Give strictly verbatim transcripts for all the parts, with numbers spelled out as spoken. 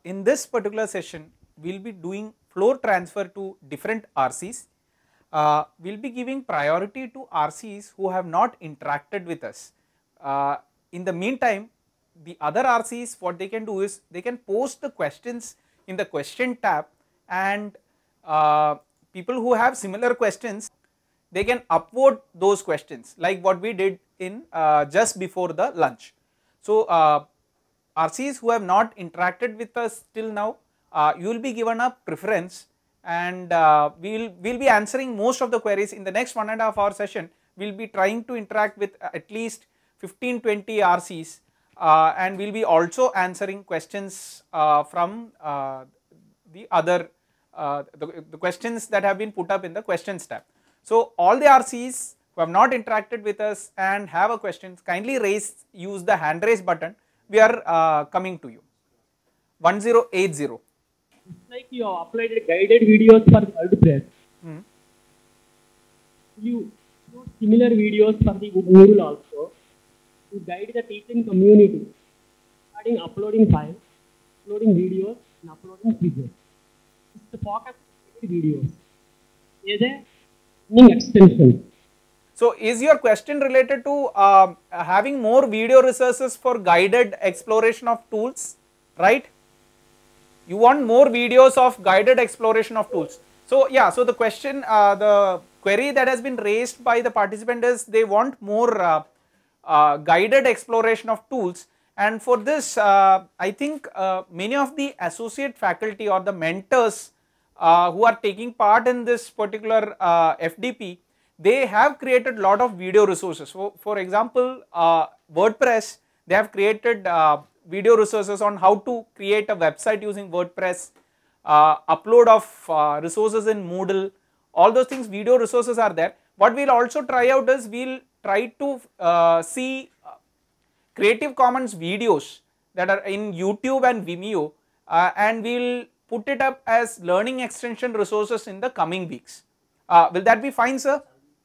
in this particular session we will be doing floor transfer to different R Cs. Uh, we will be giving priority to R Cs who have not interacted with us. Uh, in the meantime, the other R Cs, what they can do is they can post the questions in the question tab, and uh, people who have similar questions, they can upvote those questions like what we did in uh, just before the lunch. So, uh, R Cs who have not interacted with us till now, uh, you will be given a preference, and uh, we will we'll be answering most of the queries in the next one and a half hour session. We will be trying to interact with at least fifteen to twenty R Cs, uh, and we will be also answering questions uh, from uh, the other uh, the, the questions that have been put up in the questions tab. So, all the R Cs who have not interacted with us and have a question, kindly raise, use the hand raise button. We are uh, coming to you. one zero eight zero. It's like you have uploaded guided videos for WordPress. Hmm. You do similar videos for the Moodle also to guide the teaching community, starting uploading files, uploading videos, and uploading quizzes. It's the focus of videos. Is a learning extension. So, is your question related to uh, having more video resources for guided exploration of tools, right? You want more videos of guided exploration of tools. So, yeah, so the question, uh, the query that has been raised by the participant is they want more uh, uh, guided exploration of tools, and for this uh, I think uh, many of the associate faculty or the mentors uh, who are taking part in this particular uh, F D P, they have created lot of video resources. So, for example, uh, WordPress, they have created uh, video resources on how to create a website using WordPress, uh, upload of uh, resources in Moodle, all those things, video resources are there. What we will also try out is we will try to uh, see uh, Creative Commons videos that are in YouTube and Vimeo, uh, and we will put it up as learning extension resources in the coming weeks. Uh, will that be fine, sir?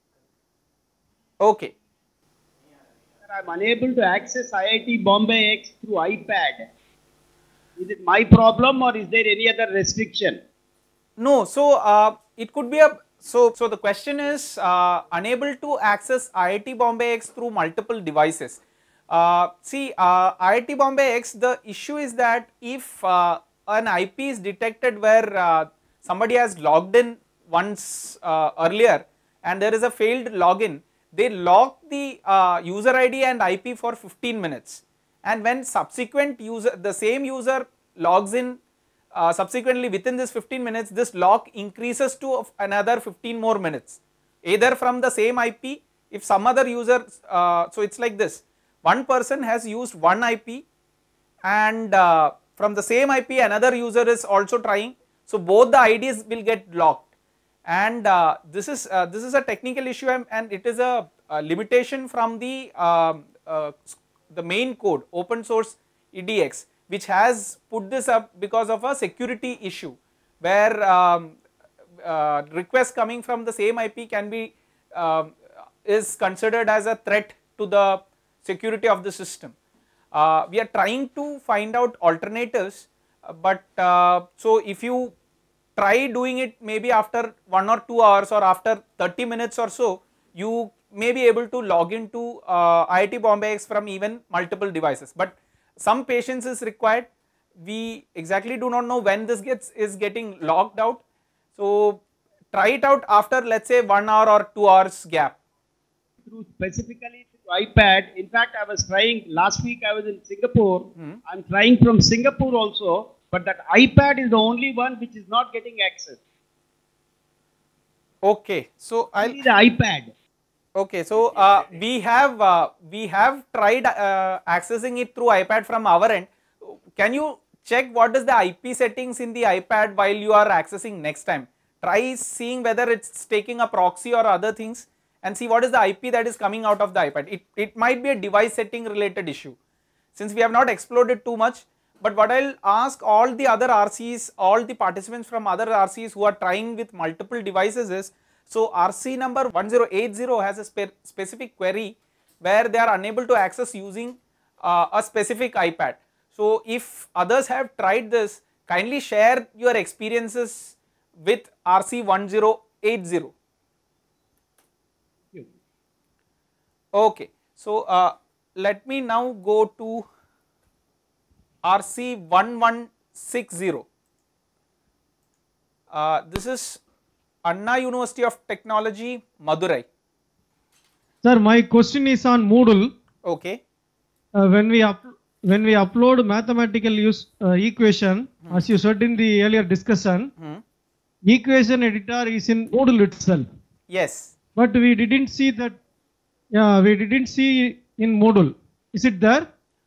Okay. I am unable to access I I T Bombay X through iPad. Is it my problem or is there any other restriction? No, so uh, it could be a, so, so the question is uh, unable to access I I T Bombay X through multiple devices. Uh, see, uh, I I T Bombay X, the issue is that if uh, an I P is detected where uh, somebody has logged in once uh, earlier and there is a failed login, they lock the uh, user I D and I P for fifteen minutes, and when subsequent user, the same user logs in uh, subsequently within this fifteen minutes, this lock increases to another fifteen more minutes, either from the same I P, if some other user, uh, so it is like this, one person has used one I P and uh, from the same I P another user is also trying, so both the I Ds will get locked. And uh, this is uh, this is a technical issue, and, and it is a, a limitation from the um, uh, the main code, open source E D X, which has put this up because of a security issue, where um, uh, requests coming from the same I P can be uh, is considered as a threat to the security of the system. Uh, we are trying to find out alternatives, uh, but uh, so if you try doing it maybe after one or two hours or after thirty minutes or so, you may be able to log into uh, I I T Bombay X from even multiple devices, but some patience is required. We exactly do not know when this gets is getting logged out, so try it out after, let's say, one hour or two hours gap. Through specifically through iPad, in fact I was trying, last week I was in Singapore, hmm. I am trying from Singapore also, but that iPad is the only one which is not getting access. Okay, so I will the iPad. Okay, so uh, we have uh, we have tried uh, accessing it through iPad from our end. Can you check what is the I P settings in the iPad while you are accessing next time? Try seeing whether it's taking a proxy or other things, and see what is the I P that is coming out of the iPad. It, it might be a device setting related issue, since we have not explored it too much. But what I will ask all the other R Cs, all the participants from other R Cs who are trying with multiple devices is, so R C number one zero eight zero has a spe specific query where they are unable to access using uh, a specific iPad. So if others have tried this, kindly share your experiences with R C one zero eight zero. Okay, so uh, let me now go to R C one one six zero. Uh, this is Anna University of Technology, Madurai. Sir, my question is on Moodle. Okay. Uh, when we up, when we upload mathematical use uh, equation, hmm. as you said in the earlier discussion, hmm. equation editor is in Moodle itself. Yes. But we didn't see that. Yeah, we didn't see in Moodle. Is it there?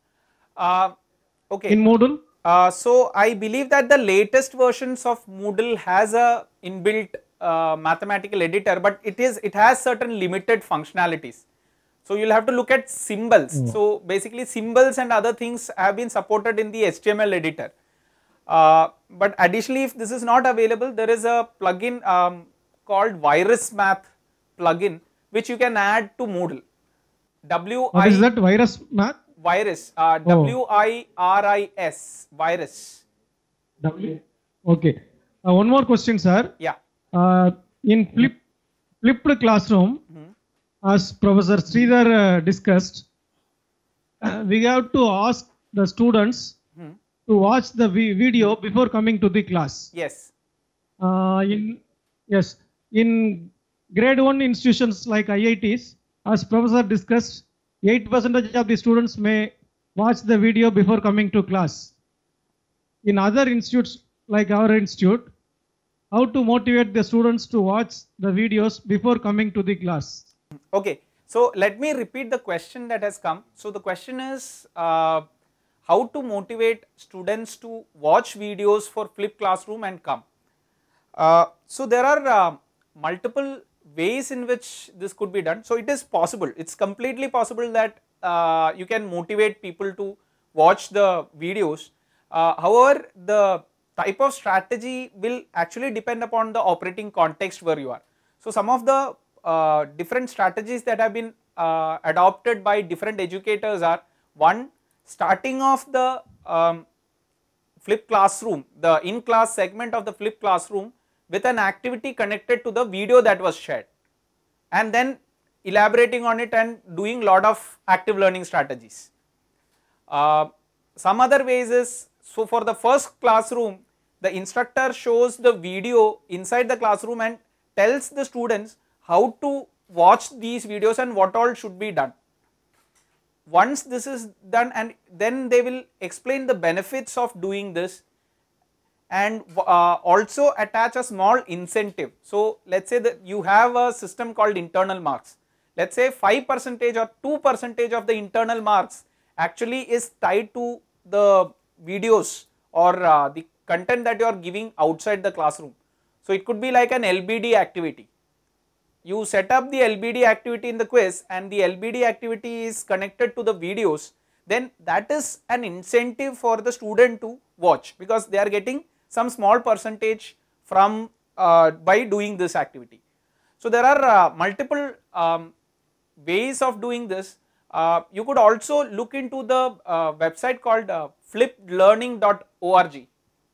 Uh, okay. In Moodle. Uh, so I believe that the latest versions of Moodle has a inbuilt uh, mathematical editor, but it is it has certain limited functionalities. So you will have to look at symbols. Oh. So basically symbols and other things have been supported in the H T M L editor. Uh, but additionally, if this is not available, there is a plugin um, called Virus Math plugin, which you can add to Moodle. W what is that, Virus Math? Virus, uh, oh. W I R I S, virus. W. Okay. Uh, one more question, sir. Yeah. Uh, in flip, flipped classroom, mm-hmm. as Professor Sridhar uh, discussed, uh, we have to ask the students mm-hmm. to watch the vi video before coming to the class. Yes. Uh, in yes, in grade one institutions like I I Ts, as Professor discussed, eight percent of the students may watch the video before coming to class. In other institutes like our institute, how to motivate the students to watch the videos before coming to the class? Okay, so let me repeat the question that has come. So the question is uh, how to motivate students to watch videos for flipped classroom and come. Uh, so there are uh, multiple ways in which this could be done. So it is possible, it is completely possible that uh, you can motivate people to watch the videos. Uh, however, the type of strategy will actually depend upon the operating context where you are. So some of the uh, different strategies that have been uh, adopted by different educators are: one, starting off the um, flipped classroom, the in-class segment of the flipped classroom with an activity connected to the video that was shared, and then elaborating on it and doing lot of active learning strategies. Uh, some other ways is, so for the first classroom, the instructor shows the video inside the classroom and tells the students how to watch these videos and what all should be done. Once this is done, and then they will explain the benefits of doing this, and uh, also attach a small incentive. So let's say that you have a system called internal marks. Let's say five percent or two percent of the internal marks actually is tied to the videos or uh, the content that you are giving outside the classroom. So it could be like an L B D activity. You set up the L B D activity in the quiz and the L B D activity is connected to the videos, then that is an incentive for the student to watch, because they are getting some small percentage from uh, by doing this activity. So there are uh, multiple um, ways of doing this. Uh, you could also look into the uh, website called uh, flipped learning dot org.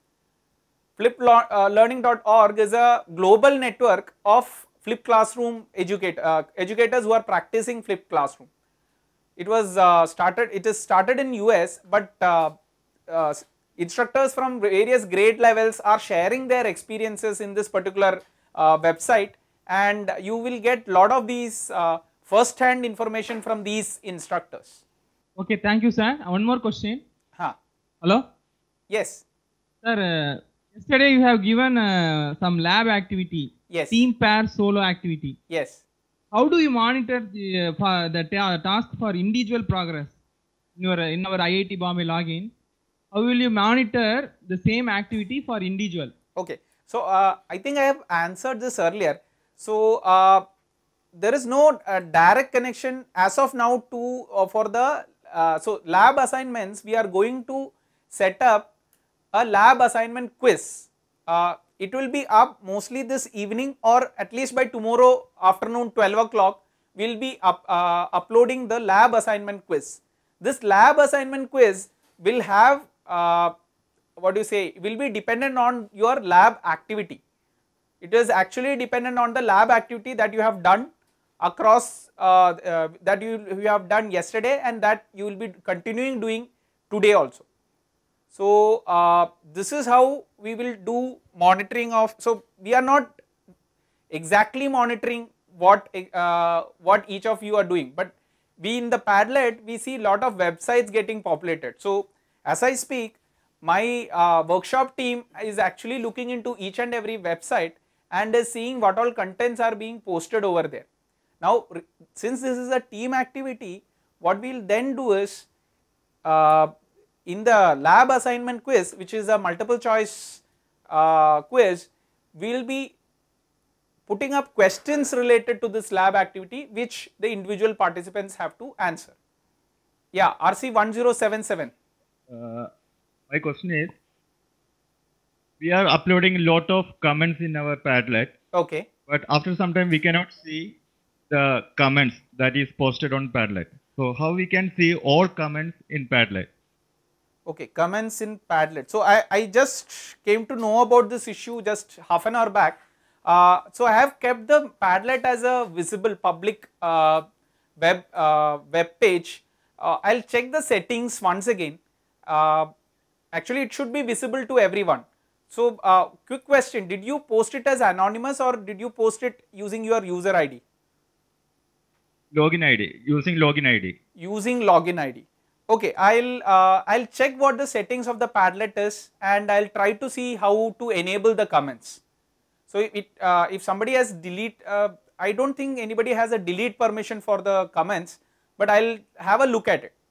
flipped learning dot org is a global network of flipped classroom educate, uh, educators who are practicing flipped classroom. It was uh, started, it is started in U S, but uh, uh, instructors from various grade levels are sharing their experiences in this particular uh, website, and you will get lot of these uh, first hand information from these instructors. Okay, thank you, sir. One more question. Huh. Hello? Yes. Sir, uh, yesterday you have given uh, some lab activity. Yes. Team pair solo activity. Yes. How do you monitor the, uh, for the ta task for individual progress in, your, in our I I T Bombay login? How will you monitor the same activity for individual? Okay. So, uh, I think I have answered this earlier. So, uh, there is no uh, direct connection as of now to uh, for the, uh, so lab assignments, we are going to set up a lab assignment quiz. Uh, it will be up mostly this evening, or at least by tomorrow afternoon twelve o'clock, we will be up, uh, uploading the lab assignment quiz. This lab assignment quiz will have uh, what do you say, will be dependent on your lab activity. It is actually dependent on the lab activity that you have done across, uh, uh, that you, you have done yesterday and that you will be continuing doing today also. So, uh, this is how we will do monitoring of, so we are not exactly monitoring what, uh, what each of you are doing, but we in the Padlet, we see lot of websites getting populated. So, as I speak, my uh, workshop team is actually looking into each and every website and is seeing what all contents are being posted over there. Now, since this is a team activity, what we will then do is, uh, in the lab assignment quiz, which is a multiple choice uh, quiz, we will be putting up questions related to this lab activity which the individual participants have to answer. Yeah, R C one zero seven seven. Uh, my question is, we are uploading a lot of comments in our Padlet. Okay. But after some time we cannot see the comments that is posted on Padlet. So how we can see all comments in Padlet? Okay, comments in Padlet. So I, I just came to know about this issue just half an hour back. Uh, so I have kept the Padlet as a visible public uh, web uh, web page. Uh, I'll check the settings once again. Uh, actually, it should be visible to everyone. So, uh, quick question: did you post it as anonymous or did you post it using your user I D? Login I D, using login I D. Using login I D. Okay, I'll uh, I'll check what the settings of the Padlet is and I'll try to see how to enable the comments. So it uh, if somebody has delete, uh, I don't think anybody has a delete permission for the comments, but I'll have a look at it.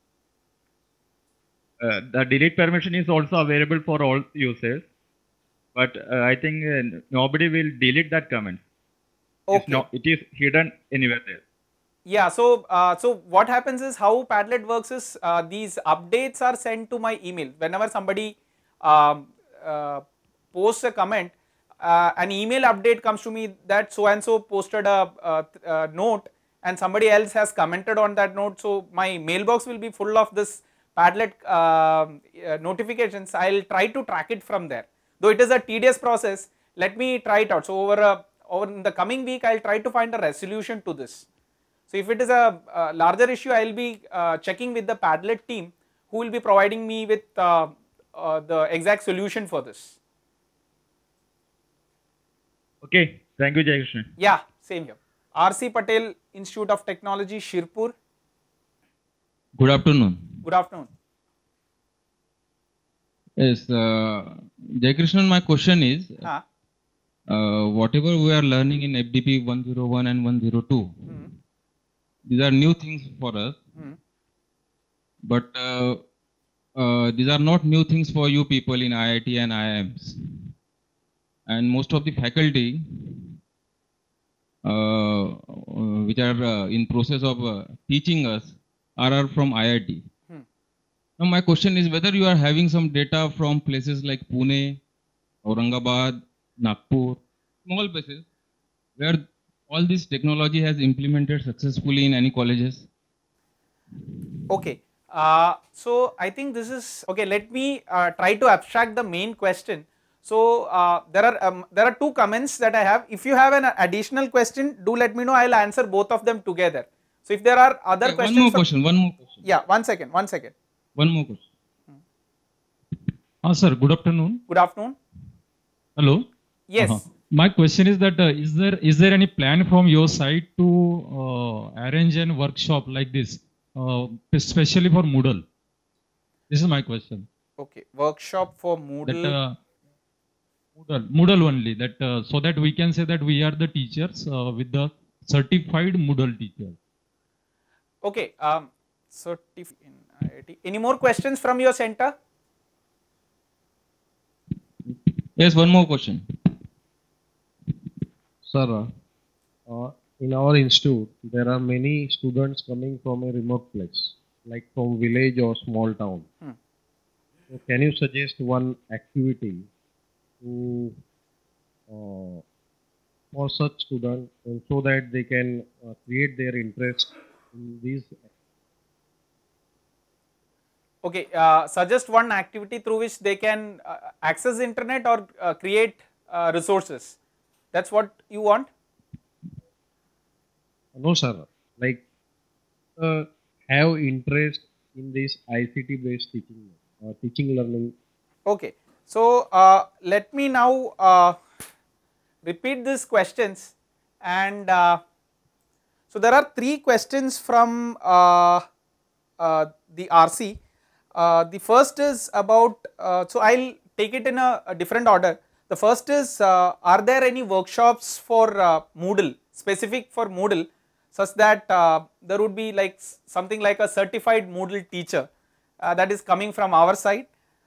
Uh, the delete permission is also available for all users, but uh, I think uh, nobody will delete that comment. Okay. No, it is hidden anywhere there. Yeah, so uh, so what happens is, how Padlet works is, uh, these updates are sent to my email. Whenever somebody um, uh, posts a comment, uh, an email update comes to me that so and so posted a, a, a note and somebody else has commented on that note. So my mailbox will be full of this Padlet uh, uh, notifications. I'll try to track it from there. Though it is a tedious process, let me try it out. So over a, over in the coming week, I'll try to find a resolution to this. So if it is a, a larger issue, I will be uh, checking with the Padlet team, who will be providing me with uh, uh, the exact solution for this. Okay, thank you, Jaykrishnan. Yeah, same here. R C Patel, Institute of Technology, Shirpur. Good afternoon. Good afternoon. Yes, uh, Jaykrishnan, my question is, Huh? uh, whatever we are learning in F D P one oh one and one oh two, Hmm. these are new things for us, Hmm. but uh, uh, these are not new things for you people in I I T and I I Ms. And most of the faculty uh, uh, which are uh, in process of uh, teaching us are, are from I I T. Hmm. Now my question is whether you are having some data from places like Pune, Aurangabad, Nagpur, small places where all this technology has implemented successfully in any colleges? Okay. Uh, so I think this is okay. Let me uh, try to abstract the main question. So uh, there are um, there are two comments that I have. If you have an additional question, do let me know. I'll answer both of them together. So if there are other Okay, questions, one more from, question. One more question. yeah, one second, one second. One more question. Ah, sir, good afternoon. Good afternoon. Hello. Yes. Uh-huh. My question is that uh, is there is there any plan from your side to uh, arrange a workshop like this, uh, especially for Moodle? This is my question. Okay. Workshop for Moodle. That uh, Moodle, Moodle only. That uh, so that we can say that we are the teachers uh, with the certified Moodle teacher. Okay. Um, certif in I I T. Any more questions from your center? Yes, one more question. Sir, uh, in our institute, there are many students coming from a remote place, like from village or small town. Hmm. So can you suggest one activity to, uh, for such students, and so that they can uh, create their interest in these? Okay, uh, suggest one activity through which they can uh, access the internet or uh, create uh, resources. That's what you want? No, sir. Like, uh, have interest in this I C T based teaching, uh, teaching learning. Okay, so uh, let me now uh, repeat these questions, and uh, so there are three questions from uh, uh, the R C. Uh, the first is about, uh, so I will take it in a, a different order. The first is, uh, are there any workshops for uh, Moodle, specific for Moodle, such that uh, there would be like something like a certified Moodle teacher uh, that is coming from our side.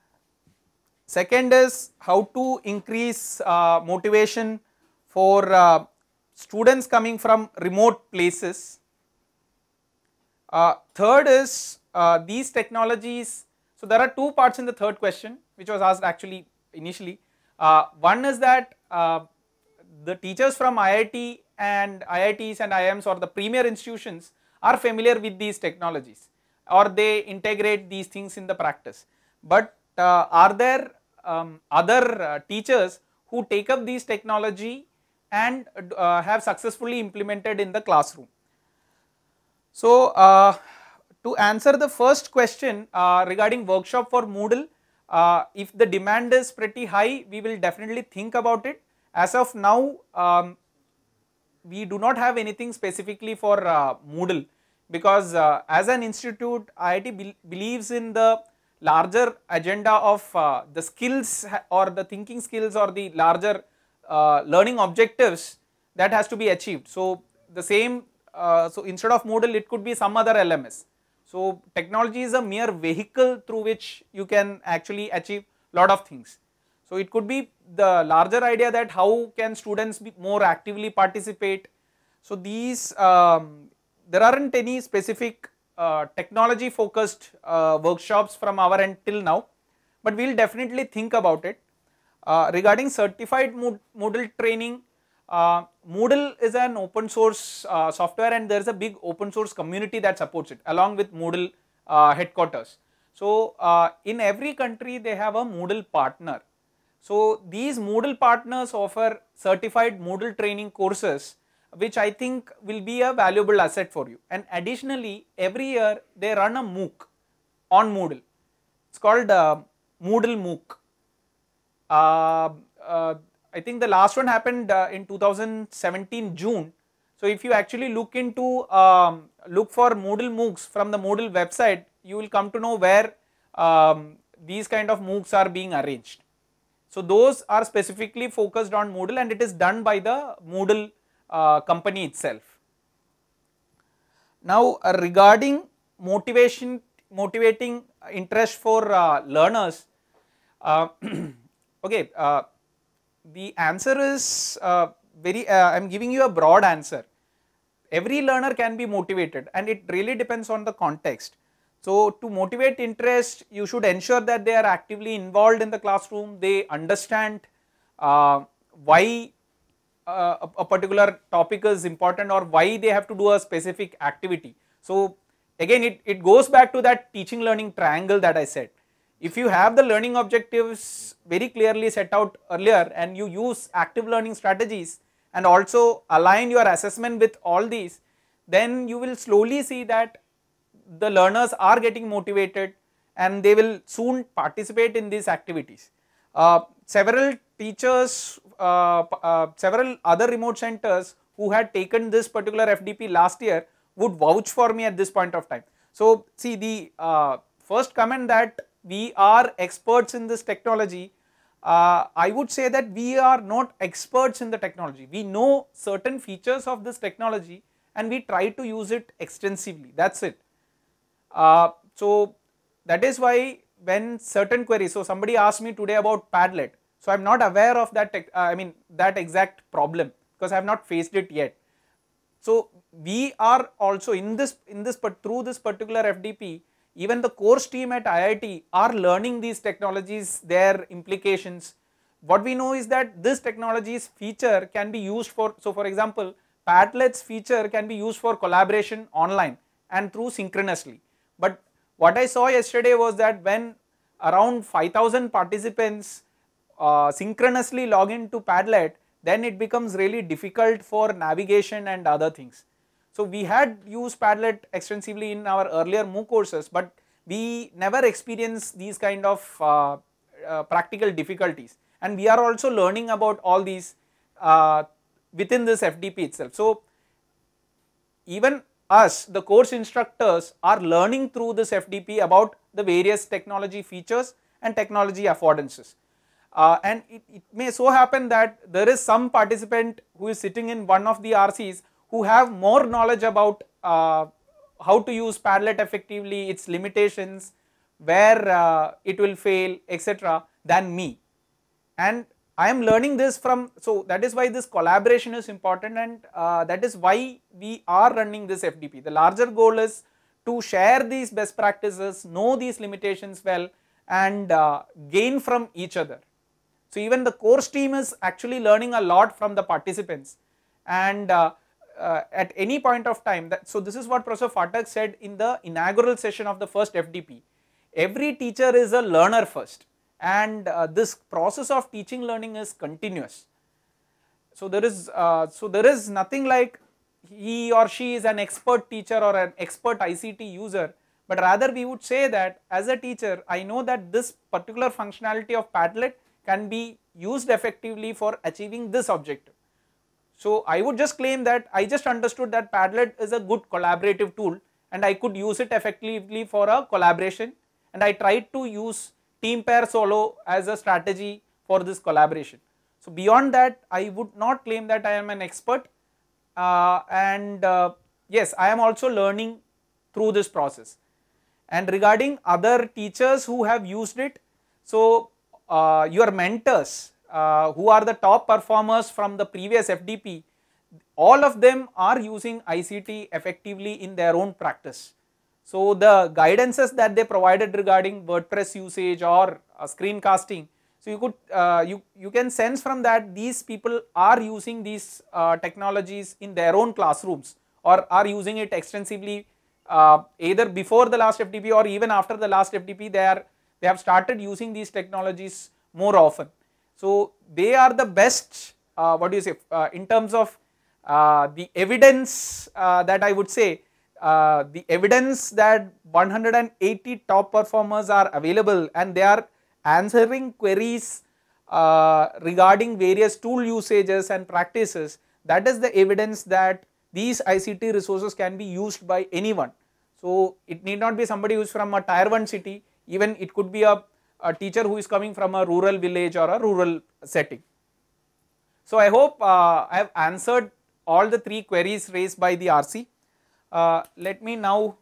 Second is how to increase uh, motivation for uh, students coming from remote places. Uh, third is uh, these technologies, so there are two parts in the third question which was asked actually initially. Uh, one is that uh, the teachers from I I T and I I Ts and I I Ms or the premier institutions are familiar with these technologies, or they integrate these things in the practice. But uh, are there um, other uh, teachers who take up these technology and uh, have successfully implemented in the classroom? So, uh, to answer the first question uh, regarding workshop for Moodle, uh, if the demand is pretty high, we will definitely think about it. As of now, um, we do not have anything specifically for uh, Moodle, because uh, as an institute, I I T be believes in the larger agenda of uh, the skills or the thinking skills or the larger uh, learning objectives that has to be achieved. So, the same, uh, so instead of Moodle, it could be some other L M S. So, technology is a mere vehicle through which you can actually achieve lot of things. So, it could be the larger idea that how can students be more actively participate. So, these um, there aren't any specific uh, technology focused uh, workshops from our end till now, but we will definitely think about it. Uh, regarding certified Moodle training, uh, Moodle is an open source uh, software, and there is a big open source community that supports it along with Moodle uh, headquarters. So, uh, in every country they have a Moodle partner. So, these Moodle partners offer certified Moodle training courses, which I think will be a valuable asset for you. And additionally, every year they run a MOOC on Moodle. It's called uh, Moodle MOOC. Uh, uh, I think the last one happened uh, in two thousand seventeen June. So, if you actually look into um, look for Moodle MOOCs from the Moodle website, you will come to know where um, these kind of MOOCs are being arranged. So, those are specifically focused on Moodle, and it is done by the Moodle uh, company itself. Now, uh, regarding motivation, motivating interest for uh, learners, uh, okay, uh, the answer is uh, very, uh, I am giving you a broad answer. Every learner can be motivated, and it really depends on the context. So, to motivate interest, you should ensure that they are actively involved in the classroom, they understand uh, why uh, a, a particular topic is important or why they have to do a specific activity. So, again it, it goes back to that teaching learning triangle that I said. If you have the learning objectives very clearly set out earlier, and you use active learning strategies and also align your assessment with all these, then you will slowly see that the learners are getting motivated and they will soon participate in these activities. Uh, several teachers, uh, uh, several other remote centers who had taken this particular F D P last year would vouch for me at this point of time. So, see, the uh, first comment that we are experts in this technology, uh, I would say that we are not experts in the technology. We know certain features of this technology and we try to use it extensively, that is it. Uh, so, that is why when certain queries, so somebody asked me today about Padlet, so I am not aware of that, tech, uh, I mean that exact problem, because I have not faced it yet. So, we are also in this, in this, but through this particular F D P, even the course team at I I T are learning these technologies, their implications. What we know is that this technology's feature can be used for, so for example, Padlet's feature can be used for collaboration online and through synchronously. But what I saw yesterday was that when around five thousand participants uh, synchronously log into Padlet, then it becomes really difficult for navigation and other things. So we had used Padlet extensively in our earlier MOOC courses, but we never experienced these kind of uh, uh, practical difficulties, and we are also learning about all these uh, within this F D P itself. So even us, the course instructors, are learning through this F D P about the various technology features and technology affordances. Uh, and it, it may so happen that there is some participant who is sitting in one of the R Cs who have more knowledge about uh, how to use Padlet effectively, its limitations, where uh, it will fail, et cetera than me. And I am learning this from, so that is why this collaboration is important, and uh, that is why we are running this F D P. The larger goal is to share these best practices, know these limitations well, and uh, gain from each other. So even the course team is actually learning a lot from the participants, and uh, uh, at any point of time, that, so this is what Professor Phatak said in the inaugural session of the first F D P. Every teacher is a learner first, and uh, this process of teaching learning is continuous. So there is, uh, so there is nothing like he or she is an expert teacher or an expert I C T user, but rather we would say that as a teacher, I know that this particular functionality of Padlet can be used effectively for achieving this objective. So I would just claim that I just understood that Padlet is a good collaborative tool, and I could use it effectively for a collaboration, and I tried to use team pair solo as a strategy for this collaboration. So beyond that, I would not claim that I am an expert, uh, and uh, yes, I am also learning through this process. And regarding other teachers who have used it, so uh, your mentors uh, who are the top performers from the previous F D P, all of them are using I C T effectively in their own practice. So the guidances that they provided regarding WordPress usage or uh, screencasting, so you could uh, you you can sense from that these people are using these uh, technologies in their own classrooms, or are using it extensively uh, either before the last F D P or even after the last F D P. They are they have started using these technologies more often. So they are the best, uh, what do you say, uh, in terms of uh, the evidence uh, that I would say. Uh, the evidence that one hundred eighty top performers are available and they are answering queries uh, regarding various tool usages and practices, that is the evidence that these I C T resources can be used by anyone. So it need not be somebody who is from a tier one city, even it could be a, a teacher who is coming from a rural village or a rural setting. So I hope uh, I have answered all the three queries raised by the R C. Uh, let me now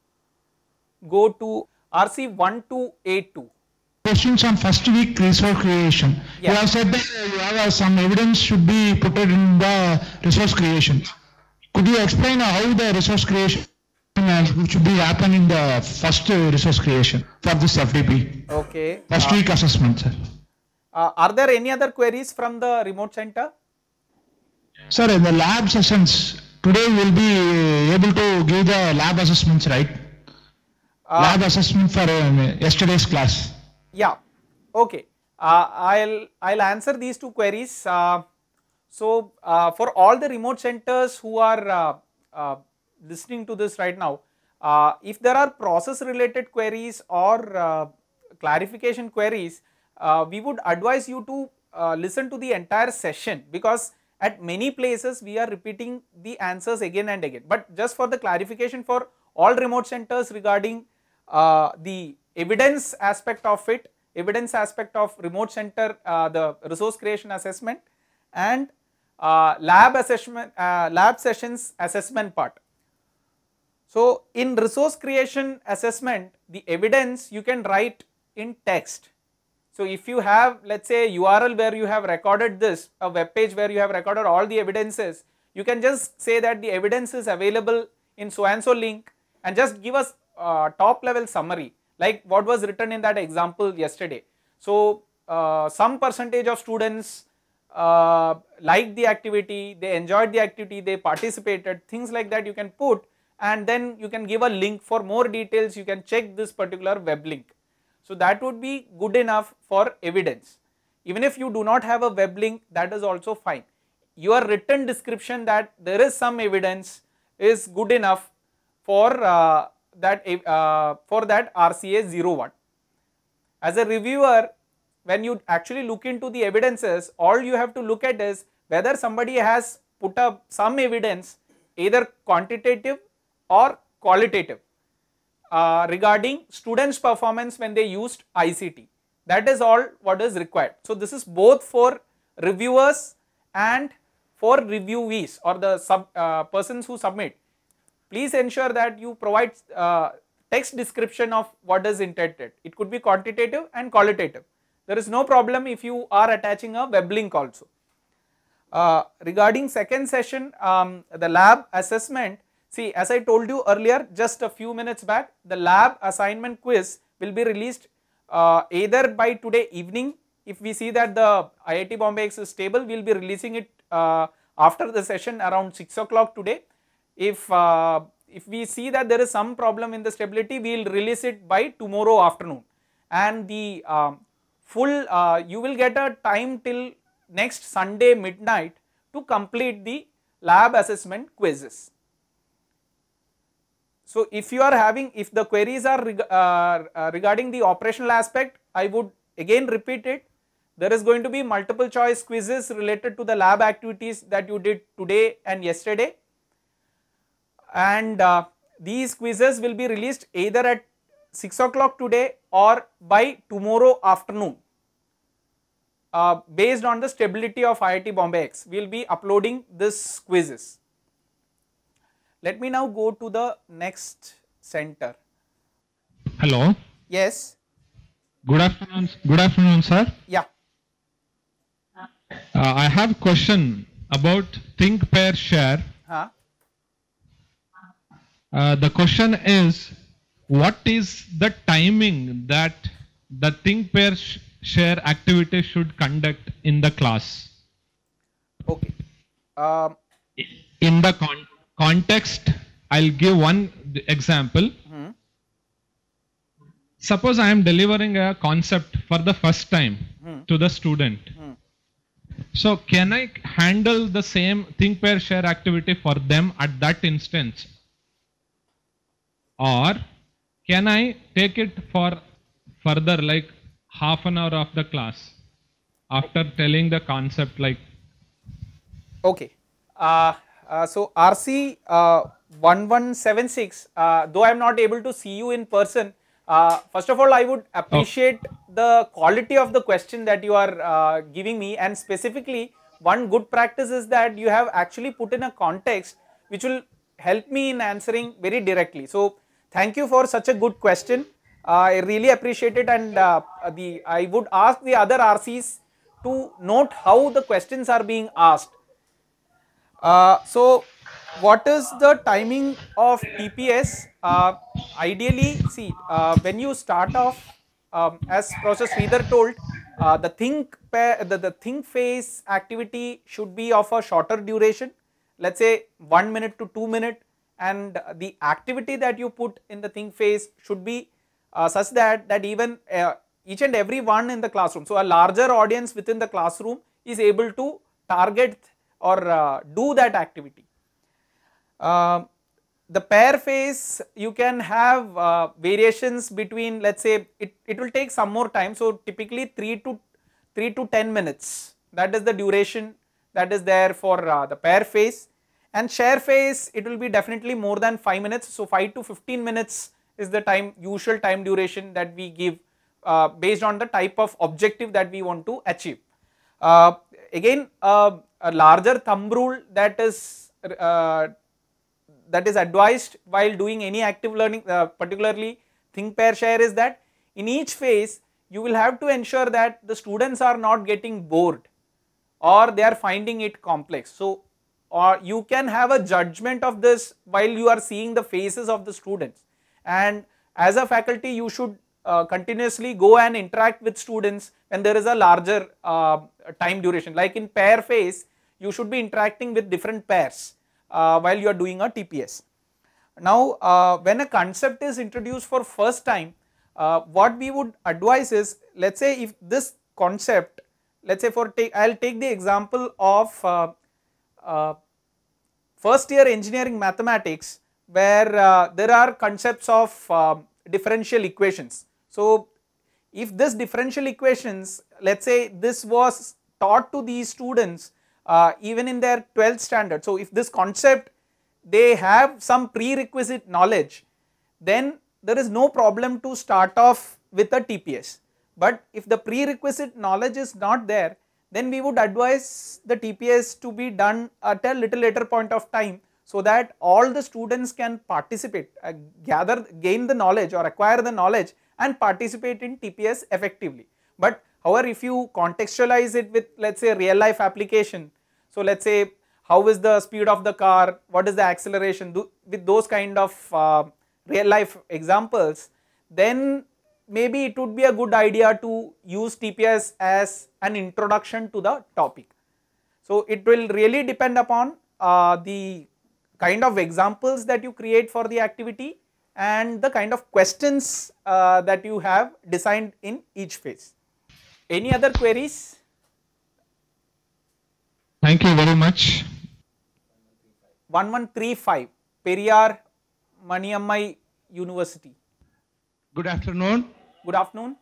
go to R C one two eight two. Questions on first week resource creation. Yeah. You have said that uh, you have uh, some evidence should be put in the resource creation. Could you explain uh, how the resource creation uh, should be happen in the first uh, resource creation for this F D P? Okay. First uh, week assessment, sir. Uh, are there any other queries from the remote center? Sir, in the lab sessions, today we will be able to give the lab assessments, right? Uh, lab assessment for um, yesterday's class. Yeah, okay. Uh, I'll, I'll answer these two queries. Uh, so, uh, for all the remote centers who are uh, uh, listening to this right now, uh, if there are process related queries or uh, clarification queries, uh, we would advise you to uh, listen to the entire session, because at many places we are repeating the answers again and again. But just for the clarification for all remote centers regarding uh, the evidence aspect of it, evidence aspect of remote center, uh, the resource creation assessment, and uh, lab assessment, uh, lab sessions assessment part. So in resource creation assessment, the evidence you can write in text. So if you have, let's say, U R L where you have recorded this, a web page where you have recorded all the evidences, you can just say that the evidence is available in so and so link, and just give us uh, top level summary like what was written in that example yesterday. So uh, some percentage of students uh, liked the activity, they enjoyed the activity, they participated, things like that you can put, and then you can give a link for more details, you can check this particular web link. So that would be good enough for evidence. Even if you do not have a web link, that is also fine. Your written description that there is some evidence is good enough for uh, that uh, for that R C A zero one. As a reviewer, when you actually look into the evidences, all you have to look at is whether somebody has put up some evidence, either quantitative or qualitative, uh, regarding students' performance when they used I C T. That is all what is required. So this is both for reviewers and for reviewees or the sub uh, persons who submit. Please ensure that you provide uh, text description of what is intended. It could be quantitative and qualitative. There is no problem if you are attaching a web link also. Uh, regarding second session, um, the lab assessment, see, as I told you earlier just a few minutes back, the lab assignment quiz will be released uh, either by today evening. If we see that the I I T Bombay X is stable, we will be releasing it uh, after the session around six o'clock today. If, uh, if we see that there is some problem in the stability, we will release it by tomorrow afternoon, and the um, full, uh, you will get a time till next Sunday midnight to complete the lab assessment quizzes. So if you are having, if the queries are reg uh, uh, regarding the operational aspect, I would again repeat it. There is going to be multiple choice quizzes related to the lab activities that you did today and yesterday, and uh, these quizzes will be released either at six o'clock today or by tomorrow afternoon. Uh, based on the stability of I I T Bombay X, we will be uploading this quizzes. Let me now go to the next center. Hello. Yes. Good afternoon. Good afternoon, sir. Yeah. Uh, I have a question about think, pair, share. Huh? Uh, the question is, what is the timing that the think, pair, sh share activity should conduct in the class? Okay. Um, in the con context, I'll give one example. Hmm. Suppose I am delivering a concept for the first time Hmm. to the student. Hmm. So can I handle the same think, pair, share activity for them at that instance? Or can I take it for further, like half an hour of the class after telling the concept, like? Okay. Uh, uh, so R C uh, one one seven six, uh, though I am not able to see you in person, uh, first of all I would appreciate oh. the quality of the question that you are uh, giving me, and specifically one good practice is that you have actually put in a context which will help me in answering very directly. So thank you for such a good question. Uh, I really appreciate it, and uh, the I would ask the other R Cs to note how the questions are being asked. Uh, so what is the timing of T P S? Uh, ideally, see, uh, when you start off, um, as Professor Sridhar told, uh, the think pair, the, the think phase activity should be of a shorter duration, let's say one minute to two minute, and the activity that you put in the think phase should be uh, such that that even uh, each and every one in the classroom, so a larger audience within the classroom is able to target or uh, do that activity. Uh, the pair phase, you can have uh, variations between, let's say it, it will take some more time, so typically three to three to ten minutes, that is the duration that is there for uh, the pair phase. And share phase, it will be definitely more than five minutes, so five to fifteen minutes is the time, usual time duration that we give uh, based on the type of objective that we want to achieve. Uh, again, uh, a larger thumb rule that is uh, that is advised while doing any active learning, uh, particularly think, pair, share, is that in each phase you will have to ensure that the students are not getting bored or they are finding it complex. So, or you can have a judgment of this while you are seeing the faces of the students, and as a faculty you should uh, continuously go and interact with students when there is a larger uh, time duration. Like in pair phase, you should be interacting with different pairs uh, while you are doing a T P S. now uh, when a concept is introduced for first time, uh, what we would advise is, let's say if this concept, let's say for take, I will take the example of uh, uh, first year engineering mathematics, where uh, there are concepts of uh, differential equations. So if this differential equations, let's say this was taught to these students uh, even in their twelfth standard. So if this concept they have some prerequisite knowledge, then there is no problem to start off with a T P S. But if the prerequisite knowledge is not there, then we would advise the T P S to be done at a little later point of time, so that all the students can participate, uh, gather, gain the knowledge or acquire the knowledge and participate in T P S effectively. But however, if you contextualize it with, let's say, real life application, so let's say how is the speed of the car, what is the acceleration, do, with those kind of uh, real life examples, then maybe it would be a good idea to use T P S as an introduction to the topic. So it will really depend upon uh, the kind of examples that you create for the activity and the kind of questions uh, that you have designed in each phase. Any other queries? Thank you very much. one one three five, Periyar Maniammai University. Good afternoon. Good afternoon.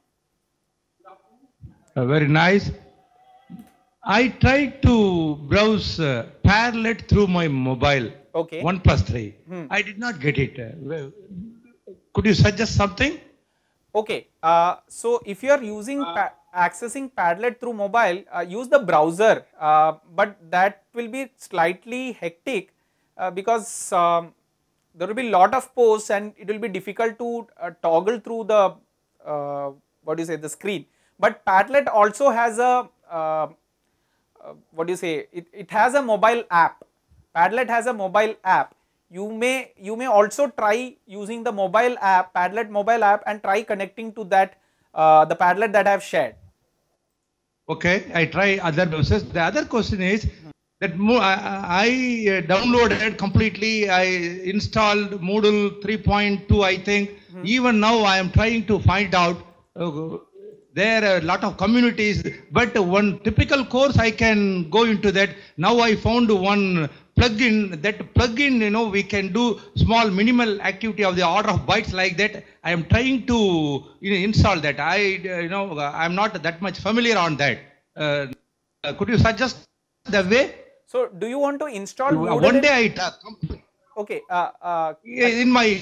Uh, very nice. I tried to browse uh, Parlet through my mobile. Okay. One plus three. Hmm. I did not get it. Uh, well, could you suggest something? Okay. Uh, so if you are using pa accessing Padlet through mobile, uh, use the browser, uh, but that will be slightly hectic uh, because um, there will be lot of posts and it will be difficult to uh, toggle through the uh, what do you say, the screen. But Padlet also has a uh, uh, what do you say, it, it has a mobile app. Padlet has a mobile app. You may you may also try using the mobile app, Padlet mobile app, and try connecting to that uh, the Padlet that I have shared. Okay, I try other browsers. The other question is that I, I downloaded completely. I installed Moodle three point two, I think. Mm-hmm. Even now, I am trying to find out. Uh, there are a lot of communities, but one typical course I can go into that. Now I found one plugin. That plugin, you know, we can do small minimal activity of the order of bytes like that. I am trying to you know, install that. I, you know, I am not that much familiar on that. Uh, uh, could you suggest the way? So, do you want to install uh, Moodle? One day I okay. Uh, uh, in my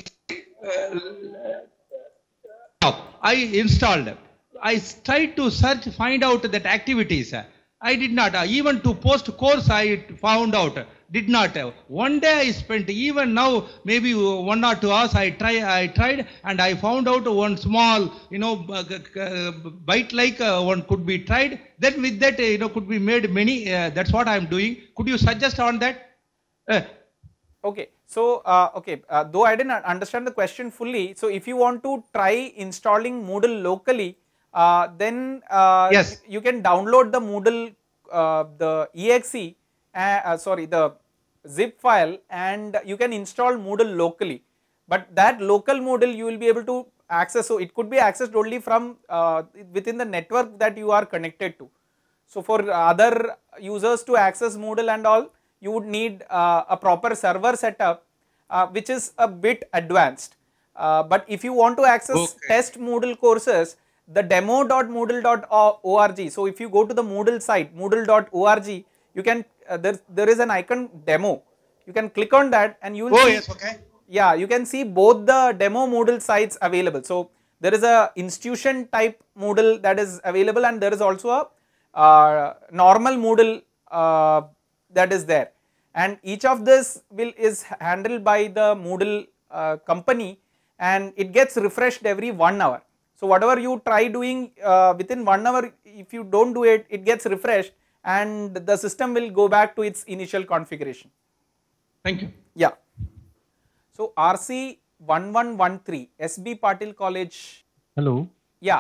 uh, I installed. I tried to search, find out that activities. I did not. Uh, even to post course, I found out. Did not. One day I spent. Even now, maybe one or two hours. I try. I tried, and I found out one small, you know, uh, uh, byte like uh, one could be tried. Then with that, uh, you know, could be made many. Uh, that's what I am doing. Could you suggest on that? Uh, okay. So, uh, okay. Uh, though I didn't understand the question fully. So, if you want to try installing Moodle locally, Uh, then uh, yes. you, you can download the Moodle, uh, the E X E, uh, uh, sorry, the zip file, and you can install Moodle locally. But that local Moodle you will be able to access, so it could be accessed only from uh, within the network that you are connected to. So for other users to access Moodle and all, you would need uh, a proper server setup, uh, which is a bit advanced. Uh, but if you want to access okay. test Moodle courses, the demo dot moodle dot org. So if you go to the Moodle site, moodle dot org, you can uh, there there is an icon demo. You can click on that and you will oh see, yes okay yeah, you can see both the demo Moodle sites available. So there is a institution type Moodle that is available, and there is also a uh, normal Moodle uh, that is there, and each of this will is handled by the Moodle uh, company, and it gets refreshed every one hour. So whatever you try doing uh, within one hour, if you don't do it, it gets refreshed and the system will go back to its initial configuration. Thank you. Yeah. So R C one one one three, S B Patil College. Hello. Yeah.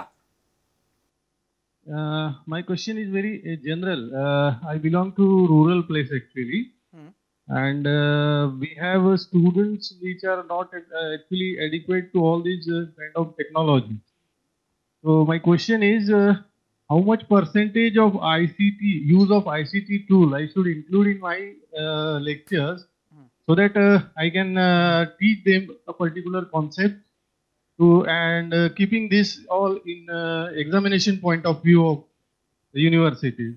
Uh, my question is very uh, general. Uh, I belong to rural place actually. Hmm. and uh, we have uh, students which are not uh, actually adequate to all these uh, kind of technology. So my question is, uh, how much percentage of I C T, use of I C T tool I should include in my uh, lectures, so that uh, I can uh, teach them a particular concept to, and uh, keeping this all in uh, examination point of view of the universities.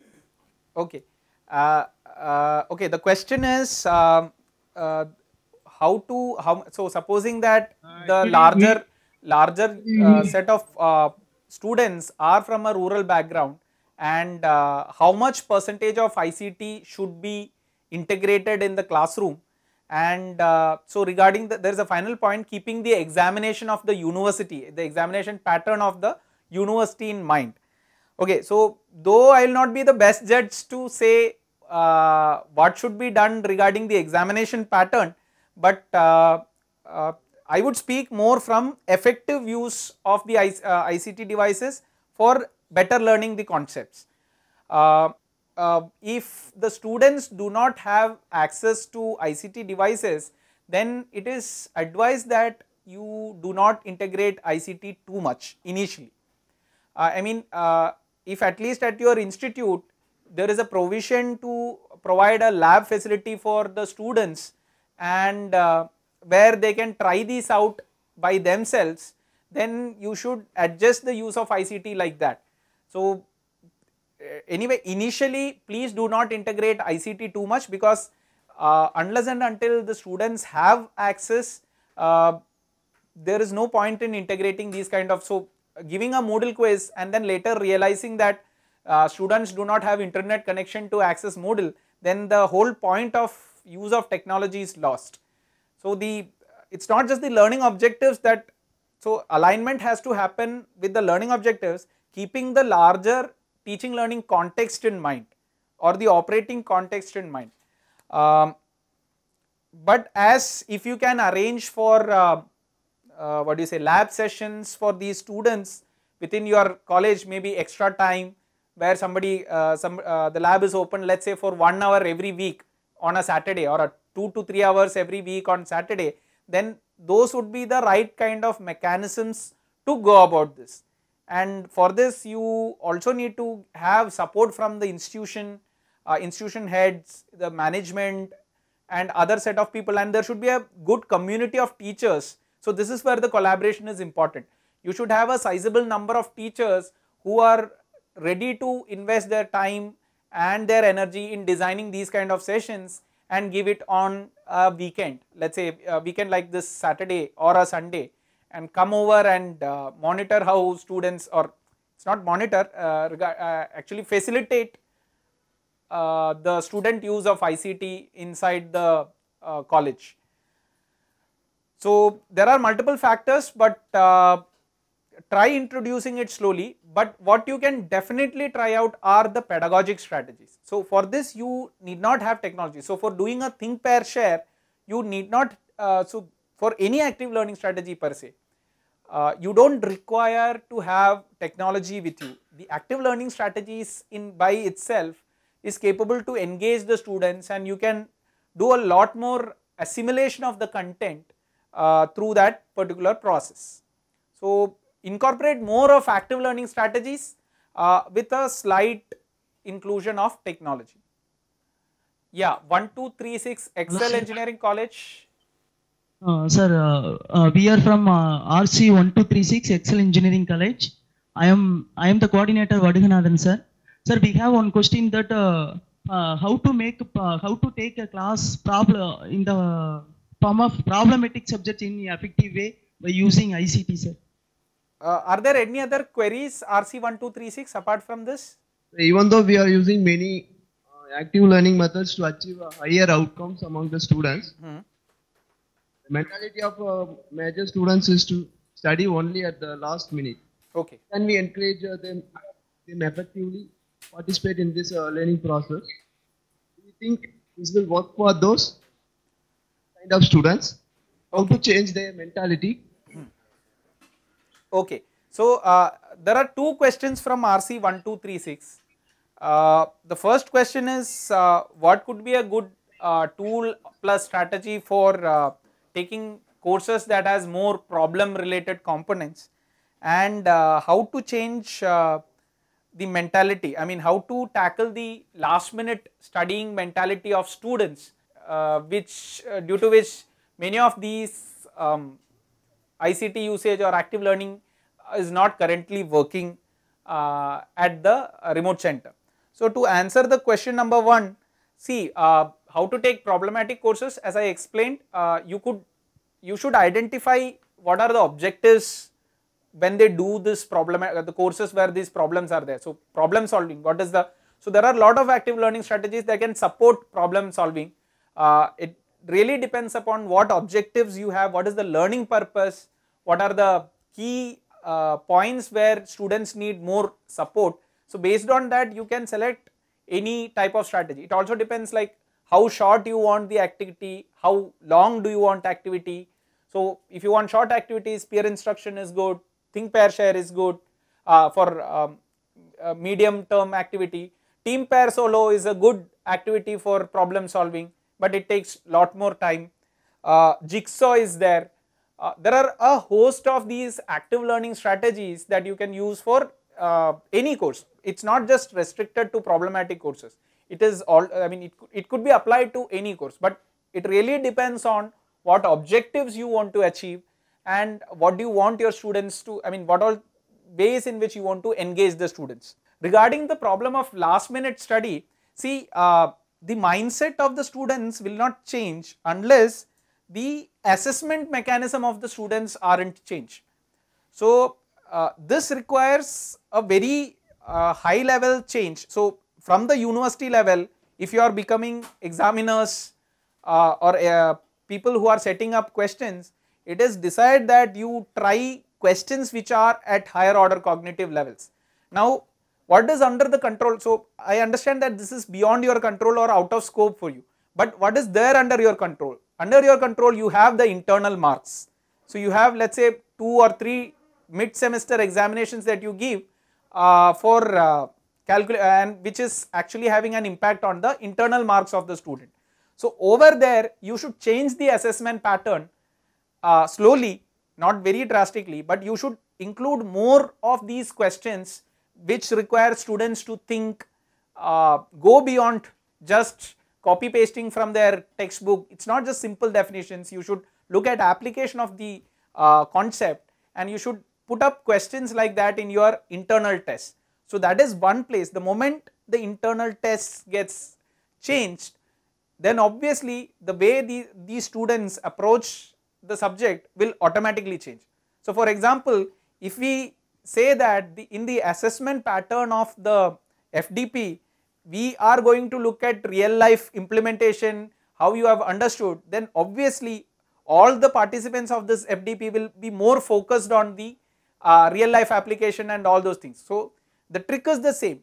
Okay. Uh, uh, okay. The question is um, uh, how to how so supposing that the larger larger uh, set of uh, students are from a rural background, and uh, how much percentage of I C T should be integrated in the classroom, and uh, so regarding the, there is a final point, keeping the examination of the university, the examination pattern of the university in mind. Okay, so though I will not be the best judge to say uh, what should be done regarding the examination pattern, but uh, uh, I would speak more from effective use of the I C T devices for better learning the concepts. Uh, uh, if the students do not have access to I C T devices, then it is advised that you do not integrate I C T too much initially. Uh, I mean, uh, if at least at your institute there is a provision to provide a lab facility for the students, and uh, where they can try these out by themselves, then you should adjust the use of I C T like that. So uh, anyway, initially please do not integrate I C T too much, because uh, unless and until the students have access, uh, there is no point in integrating these kind of, so giving a Moodle quiz and then later realizing that uh, students do not have internet connection to access Moodle, then the whole point of use of technology is lost. So the, it's not just the learning objectives that, so alignment has to happen with the learning objectives, keeping the larger teaching learning context in mind, or the operating context in mind. Um, but as if you can arrange for uh, Uh, what do you say, lab sessions for these students within your college, maybe extra time where somebody uh, some uh, the lab is open, let's say for one hour every week on a Saturday, or a two to three hours every week on Saturday, then those would be the right kind of mechanisms to go about this. And for this you also need to have support from the institution, uh, institution heads, the management and other set of people, and there should be a good community of teachers. So this is where the collaboration is important. You should have a sizable number of teachers who are ready to invest their time and their energy in designing these kind of sessions and give it on a weekend, let's say a weekend like this Saturday or a Sunday, and come over and uh, monitor how students, or it's not monitor, uh, uh, actually facilitate uh, the student use of I C T inside the uh, college. So there are multiple factors, but uh, try introducing it slowly. But what you can definitely try out are the pedagogic strategies. So for this you need not have technology. So for doing a think, pair, share, you need not, uh, so for any active learning strategy per se, uh, you don't require to have technology with you. The active learning strategies in by itself is capable to engage the students, and you can do a lot more assimilation of the content Uh, through that particular process. So incorporate more of active learning strategies uh, with a slight inclusion of technology. Yeah, one two three six Excel Engineering College. Uh, sir, uh, uh, we are from uh, R C one two three six Excel Engineering College. I am I am the coordinator Vadaganathan sir. Sir, we have one question that uh, uh, how to make uh, how to take a class problem in the form of problematic subjects in an effective way by using I C T, sir. Uh, are there any other queries R C one two three six apart from this? Even though we are using many uh, active learning methods to achieve uh, higher outcomes among the students, hmm. the mentality of uh, major students is to study only at the last minute. Okay. Can we encourage uh, them, them effectively participate in this uh, learning process? Do you think this will work for those of students? How to change their mentality? Okay, so uh, there are two questions from R C one two three six. Uh, the first question is uh, what could be a good uh, tool plus strategy for uh, taking courses that has more problem related components, and uh, how to change uh, the mentality, I mean how to tackle the last minute studying mentality of students, uh, which uh, due to which many of these um, I C T usage or active learning is not currently working uh, at the uh, remote center. So to answer the question number one, see uh, how to take problematic courses, as I explained, uh, you could you should identify what are the objectives when they do this problem, uh, the courses where these problems are there. So problem solving, what is the, so there are a lot of active learning strategies that can support problem solving. Uh, it really depends upon what objectives you have, what is the learning purpose, what are the key uh, points where students need more support. So based on that you can select any type of strategy. It also depends like how short you want the activity, how long do you want activity. So if you want short activities, peer instruction is good, think pair share is good uh, for um, uh, medium term activity. Team pair solo is a good activity for problem solving, but it takes lot more time. Uh, jigsaw is there. Uh, there are a host of these active learning strategies that you can use for uh, any course. It's not just restricted to problematic courses. It is all, I mean it, it could be applied to any course, but it really depends on what objectives you want to achieve and what do you want your students to, I mean what all ways in which you want to engage the students. Regarding the problem of last minute study, see uh, the mindset of the students will not change unless the assessment mechanism of the students aren't changed. So uh, this requires a very uh, high level change. So from the university level, if you are becoming examiners uh, or uh, people who are setting up questions, it is decided that you try questions which are at higher order cognitive levels. Now what is under the control, so I understand that this is beyond your control or out of scope for you, but what is there under your control? Under your control you have the internal marks. So you have, let's say, two or three mid semester examinations that you give uh, for uh, calculate, and which is actually having an impact on the internal marks of the student. So over there you should change the assessment pattern uh, slowly, not very drastically, but you should include more of these questions which require students to think, uh, go beyond just copy pasting from their textbook. It's not just simple definitions, you should look at application of the uh, concept, and you should put up questions like that in your internal test. So that is one place. The moment the internal test gets changed, then obviously the way the, these students approach the subject will automatically change. So for example, if we say that the, in the assessment pattern of the F D P, we are going to look at real life implementation, how you have understood, then obviously all the participants of this F D P will be more focused on the uh, real life application and all those things. So the trick is the same.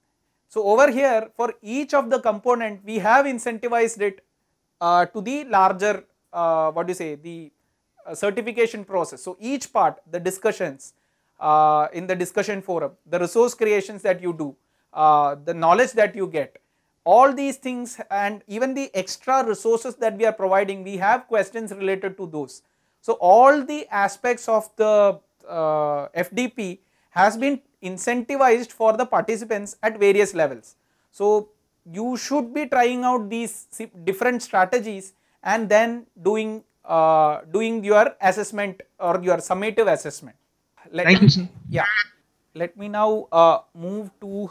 So over here for each of the component we have incentivized it uh, to the larger uh, what do you say, the uh, certification process. So each part, the discussions uh, in the discussion forum, the resource creations that you do, uh, the knowledge that you get, all these things, and even the extra resources that we are providing, we have questions related to those. So all the aspects of the uh, F D P has been incentivized for the participants at various levels. So you should be trying out these different strategies and then doing uh, doing your assessment or your summative assessment. Let Thank me, you, sir. Yeah, let me now uh, move to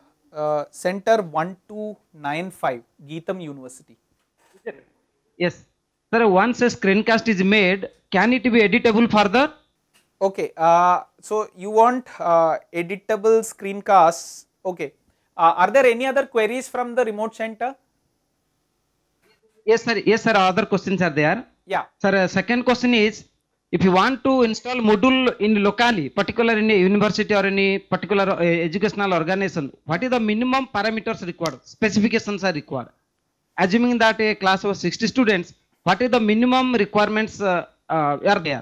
uh, Center one two nine five, Geetham University. Yes, sir. Once a screencast is made, can it be editable further? Okay, uh, so you want uh, editable screencasts. Okay, uh, are there any other queries from the remote center? Yes, sir. Yes, sir. Other questions are there. Yeah. Sir, uh, second question is, if you want to install Moodle in locally, particular in a university or any particular uh, educational organization, what is the minimum parameters required? Specifications are required. Assuming that a class of sixty students, what is the minimum requirements uh, uh, are there?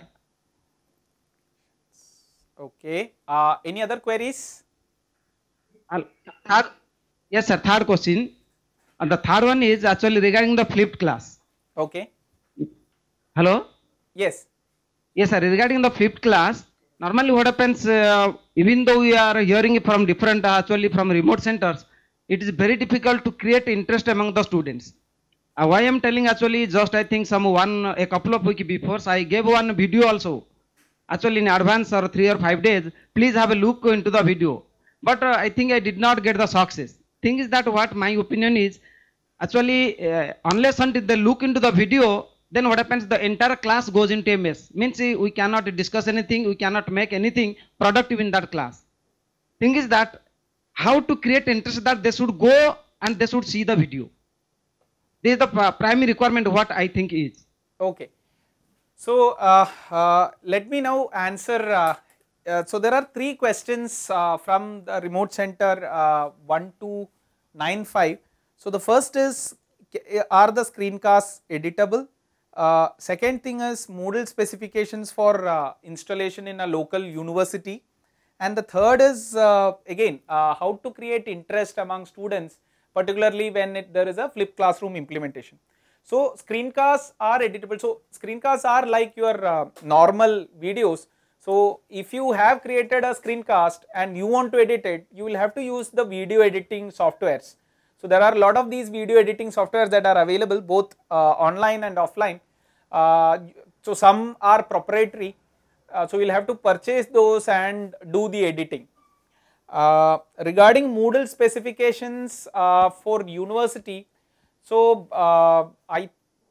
Okay. Uh, any other queries? Uh, third, yes, sir. Third question. And the third one is actually regarding the flipped class. Okay. Hello? Yes. Yes, sir. Regarding the flipped class, normally what happens, uh, even though we are hearing from different, uh, actually from remote centers, it is very difficult to create interest among the students. Uh, why I am telling actually just I think some one, a couple of weeks before, so I gave one video also. Actually in advance or three or five days, please have a look into the video. But uh, I think I did not get the success. Thing is that what my opinion is, actually uh, unless until they look into the video, then what happens, the entire class goes into a mess. Means uh, we cannot discuss anything, we cannot make anything productive in that class. Thing is that how to create interest that they should go and they should see the video. This is the primary requirement what I think is. Okay. So uh, uh, let me now answer. Uh, uh, so there are three questions uh, from the remote center uh, one two nine five. So the first is, are the screencasts editable? Uh, second thing is Moodle specifications for uh, installation in a local university. And the third is uh, again uh, how to create interest among students, particularly when it, there is a flipped classroom implementation. So screencasts are editable. So screencasts are like your uh, normal videos. So if you have created a screencast and you want to edit it, you will have to use the video editing softwares. So there are a lot of these video editing softwares that are available both uh, online and offline. Uh, so some are proprietary. Uh, so you will have to purchase those and do the editing. Uh, regarding Moodle specifications uh, for university, so uh, I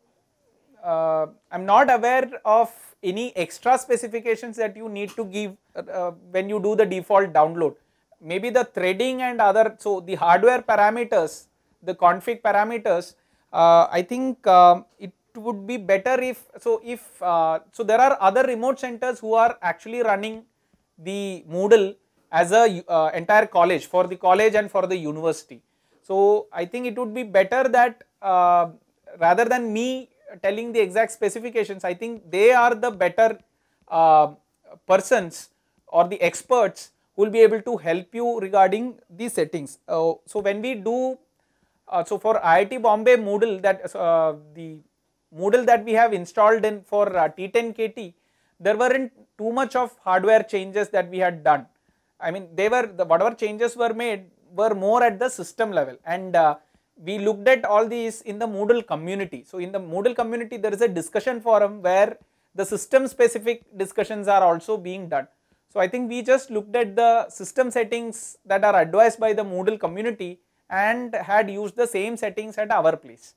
uh, am not aware of any extra specifications that you need to give uh, when you do the default download. Maybe the threading and other, so the hardware parameters, the config parameters, uh, I think um, it would be better if, so if, uh, so there are other remote centers who are actually running the Moodle as a uh, entire college, for the college and for the university. So I think it would be better that uh, rather than me telling the exact specifications, I think they are the better uh, persons or the experts who will be able to help you regarding these settings. Uh, so when we do, uh, so for I I T Bombay Moodle, that uh, the Moodle that we have installed in for uh, T ten K T, there weren't too much of hardware changes that we had done. I mean, they were, the whatever changes were made were more at the system level, and uh, we looked at all these in the Moodle community. So in the Moodle community, there is a discussion forum where the system specific discussions are also being done. So I think we just looked at the system settings that are advised by the Moodle community and had used the same settings at our place.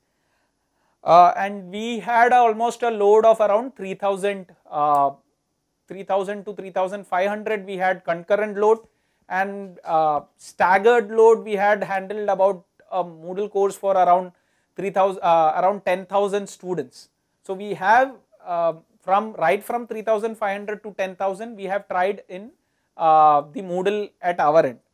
Uh, and we had almost a load of around three thousand, uh, three thousand to three thousand five hundred we had concurrent load, and uh, staggered load we had handled about a Moodle course for around three thousand, uh, around ten thousand students. So we have uh, from right from three thousand five hundred to ten thousand we have tried in uh, the Moodle at our end.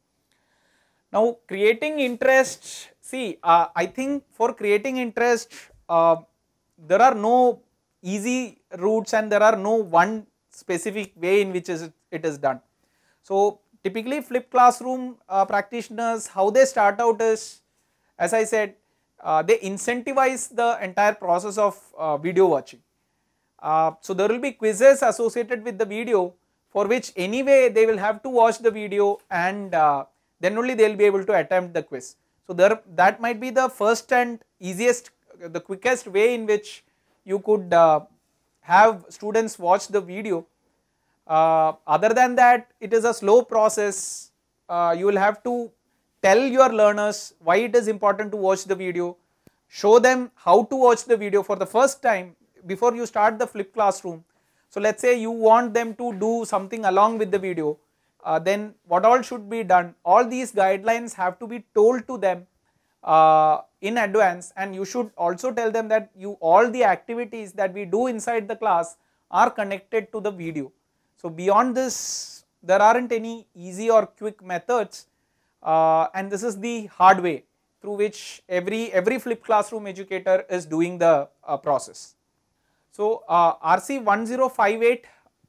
Now creating interest, see uh, I think for creating interest uh, there are no easy routes and there are no one specific way in which is it, it is done. So typically flipped classroom uh, practitioners, how they start out is, as I said, uh, they incentivize the entire process of uh, video watching. Uh, so there will be quizzes associated with the video, for which anyway they will have to watch the video, and uh, then only they will be able to attempt the quiz. So there, that might be the first and easiest, the quickest way in which you could uh, have students watch the video. Uh, other than that, it is a slow process. Uh, you will have to tell your learners why it is important to watch the video, show them how to watch the video for the first time before you start the flipped classroom. So let us say you want them to do something along with the video, uh, then what all should be done, all these guidelines have to be told to them uh, in advance, and you should also tell them that you, all the activities that we do inside the class are connected to the video. So beyond this, there aren't any easy or quick methods. Uh, and this is the hard way through which every every flipped classroom educator is doing the uh, process. So uh, R C one zero five eight,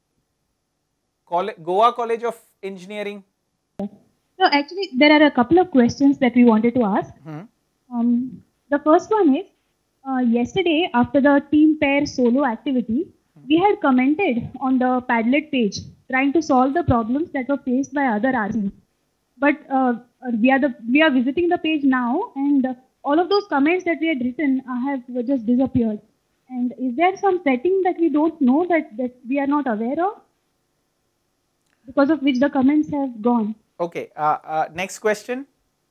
Goa College of Engineering. No, actually there are a couple of questions that we wanted to ask. Hmm. Um, The first one is, uh, yesterday after the team pair solo activity, we had commented on the Padlet page trying to solve the problems that were faced by other R Cs. But uh, we, are the, we are visiting the page now, and uh, all of those comments that we had written uh, have just disappeared. And is there some setting that we don't know, that, that we are not aware of, because of which the comments have gone? Okay, uh, uh, next question.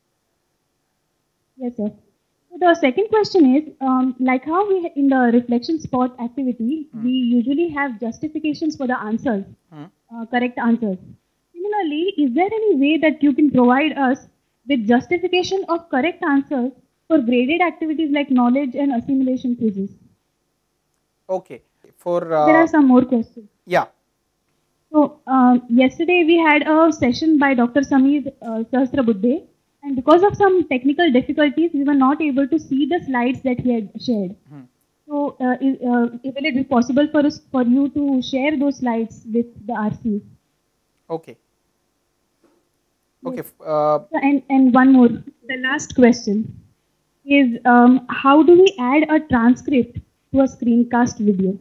Yes, sir. So the second question is, um, like how we in the reflection spot activity, hmm. we usually have justifications for the answers, hmm. uh, correct answers. Similarly, is there any way that you can provide us with justification of correct answers for graded activities like knowledge and assimilation quizzes? Okay. For uh, there are some more questions. Yeah. So um, yesterday we had a session by Doctor Sameer uh, Sahasrabudhe, and because of some technical difficulties, we were not able to see the slides that he had shared. Hmm. So, uh, is, uh, will it be possible for us, for you to share those slides with the R Cs? Okay. Okay. Uh, and and one more. The last question is, um, how do we add a transcript to a screencast video?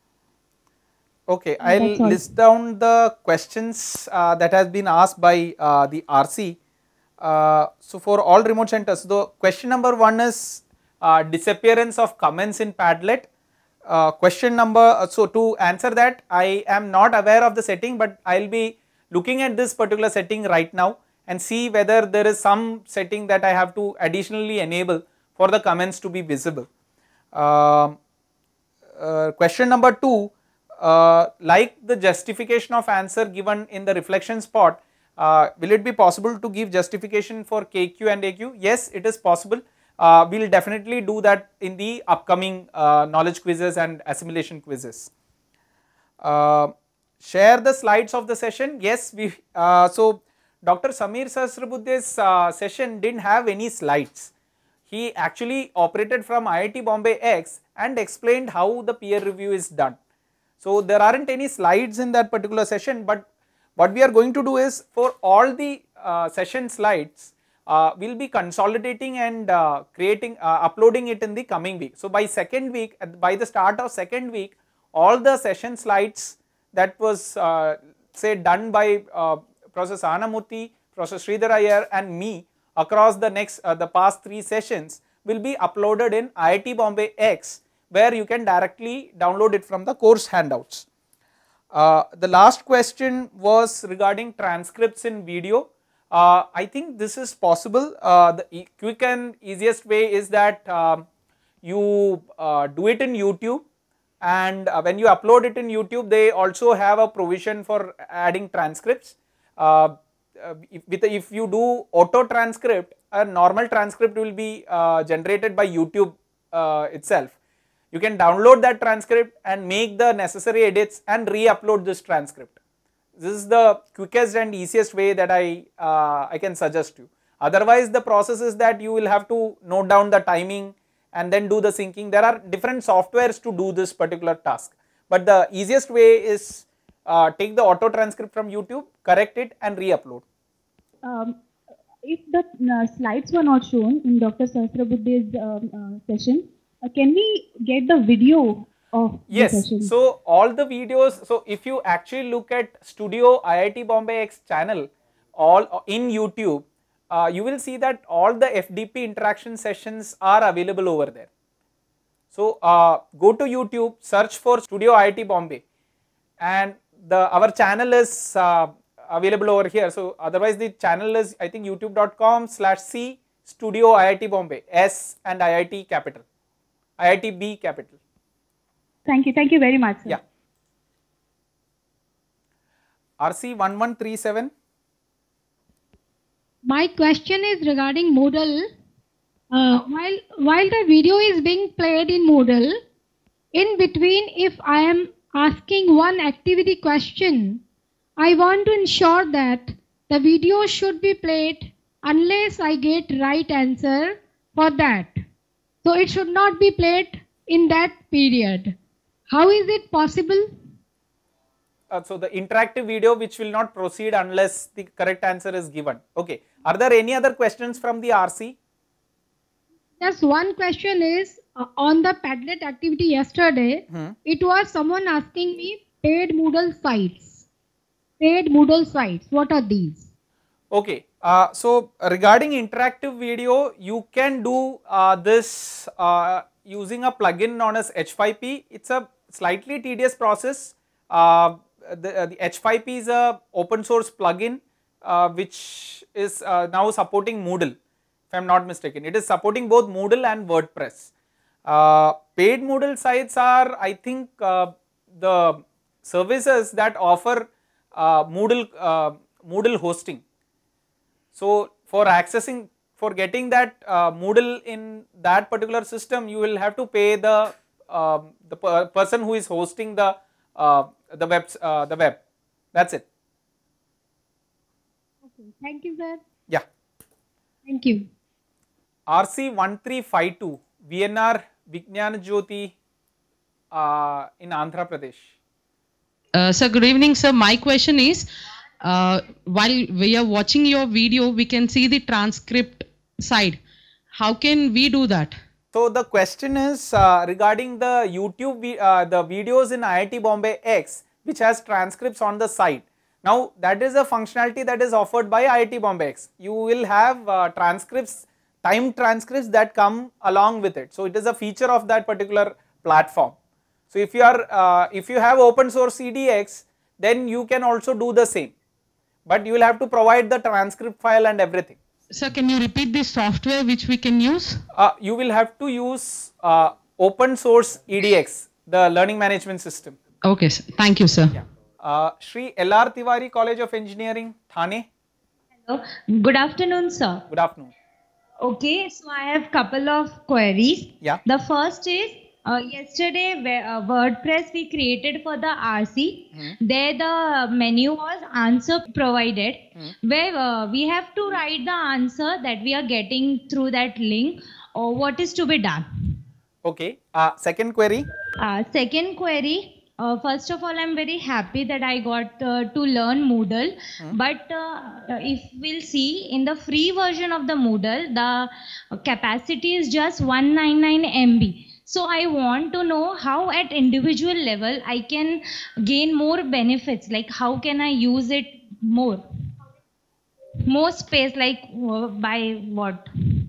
Okay, I'll list down the questions uh, that has been asked by uh, the R C. Uh, so for all remote centers, the question number one is uh, disappearance of comments in Padlet. Uh, question number, uh, so to answer that, I am not aware of the setting, but I'll be looking at this particular setting right now and see whether there is some setting that I have to additionally enable for the comments to be visible. Uh, uh, question number two, uh, like the justification of answer given in the reflection spot, uh, will it be possible to give justification for K Q and A Q? Yes, it is possible. Uh, we will definitely do that in the upcoming uh, knowledge quizzes and assimilation quizzes. Uh, share the slides of the session. Yes, we. Uh, so Doctor Sameer Sahasrabudhe's uh, session didn't have any slides. He actually operated from I I T Bombay X and explained how the peer review is done. So there aren't any slides in that particular session, but what we are going to do is, for all the uh, session slides, uh, we will be consolidating and uh, creating, uh, uploading it in the coming week. So by second week, at, by the start of second week, all the session slides that was uh, say done by uh, Professor Anamurthy, Professor Sridhar Iyer and me across the next, uh, the past three sessions will be uploaded in I I T Bombay X, where you can directly download it from the course handouts. Uh, the last question was regarding transcripts in video. Uh, I think this is possible. Uh, the e quick and easiest way is that um, you uh, do it in YouTube, and uh, when you upload it in YouTube, they also have a provision for adding transcripts. Uh, if, with, if you do auto transcript, a normal transcript will be uh, generated by YouTube uh, itself. You can download that transcript and make the necessary edits and re-upload this transcript. This is the quickest and easiest way that I, uh, I can suggest you. Otherwise, the process is that you will have to note down the timing and then do the syncing. There are different softwares to do this particular task. But the easiest way is uh, take the auto transcript from YouTube, correct it and re-upload. Um, if the uh, slides were not shown in Doctor Sahasrabudhe's um, uh, session, Uh, can we get the video of yes, the session? So all the videos, so if you actually look at Studio I I T Bombay X channel all in YouTube, uh, you will see that all the F D P interaction sessions are available over there. So uh, go to YouTube, search for Studio I I T Bombay, and the our channel is uh, available over here. So otherwise the channel is, I think, youtube dot com slash C Studio I I T Bombay, S and I I T capital. I I T B capital. Thank you. Thank you very much, sir. Yeah. R C one one three seven. My question is regarding Moodle. Uh, while, while the video is being played in Moodle, in between, if I am asking one activity question, I want to ensure that the video should be played unless I get right answer for that. So it should not be played in that period. How is it possible? Uh, so the interactive video which will not proceed unless the correct answer is given. Okay. Are there any other questions from the R C? Just one question is uh, on the Padlet activity yesterday. Hmm. It was someone asking me paid Moodle sites. Paid Moodle sites. What are these? Okay. Uh, so regarding interactive video, you can do uh, this uh, using a plugin known as H five P. It's a slightly tedious process. Uh, the, uh, the H five P is a open source plugin uh, which is uh, now supporting Moodle, if I am not mistaken. It is supporting both Moodle and WordPress. Uh, paid Moodle sites are, I think, uh, the services that offer uh, Moodle, uh, Moodle hosting. So for accessing, for getting that uh, Moodle in that particular system, you will have to pay the uh, the per person who is hosting the uh, the web uh, the web. That's it. Okay. Thank you, sir. Yeah. Thank you. R C one three five two V N R Vignan Jyoti uh, in Andhra Pradesh. Uh, sir, good evening, sir. My question is, uh, while we are watching your video, we can see the transcript side. How can we do that? So the question is uh, regarding the YouTube, uh, the videos in I I T Bombay X, which has transcripts on the site. Now that is a functionality that is offered by I I T Bombay X. You will have uh, transcripts, timed transcripts that come along with it. So it is a feature of that particular platform. So if you are, uh, if you have open source C D X, then you can also do the same, but you will have to provide the transcript file and everything. Sir, can you repeat the software which we can use? Uh, you will have to use uh, open source E D X, the learning management system. Okay, sir. Thank you, sir. Yeah. Uh, Shri L R Tiwari College of Engineering, Thane. Hello. Good afternoon, sir. Good afternoon. Okay, so I have couple of queries. Yeah. The first is, uh, yesterday where, uh, WordPress we created for the R C. Hmm. There the menu was answer provided, Hmm. where uh, we have to write the answer that we are getting through that link, or what is to be done. Okay. Uh, second query. Uh, second query. Uh, first of all, I'm very happy that I got uh, to learn Moodle. Hmm. But uh, if we'll see in the free version of the Moodle, the capacity is just one ninety-nine M B. So I want to know how at individual level I can gain more benefits. Like how can I use it more? More space, like uh, by what?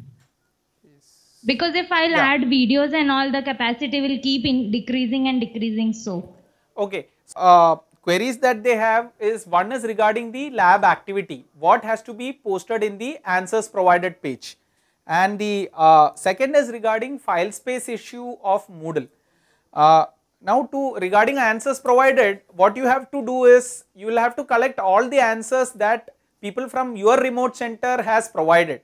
Because if I'll Yeah. add videos and all, the capacity will keep in decreasing and decreasing. So Okay. Uh, queries that they have is, one is regarding the lab activity, what has to be posted in the answers provided page, and the uh, second is regarding file space issue of Moodle. Uh, now to regarding answers provided, what you have to do is you will have to collect all the answers that people from your remote center has provided.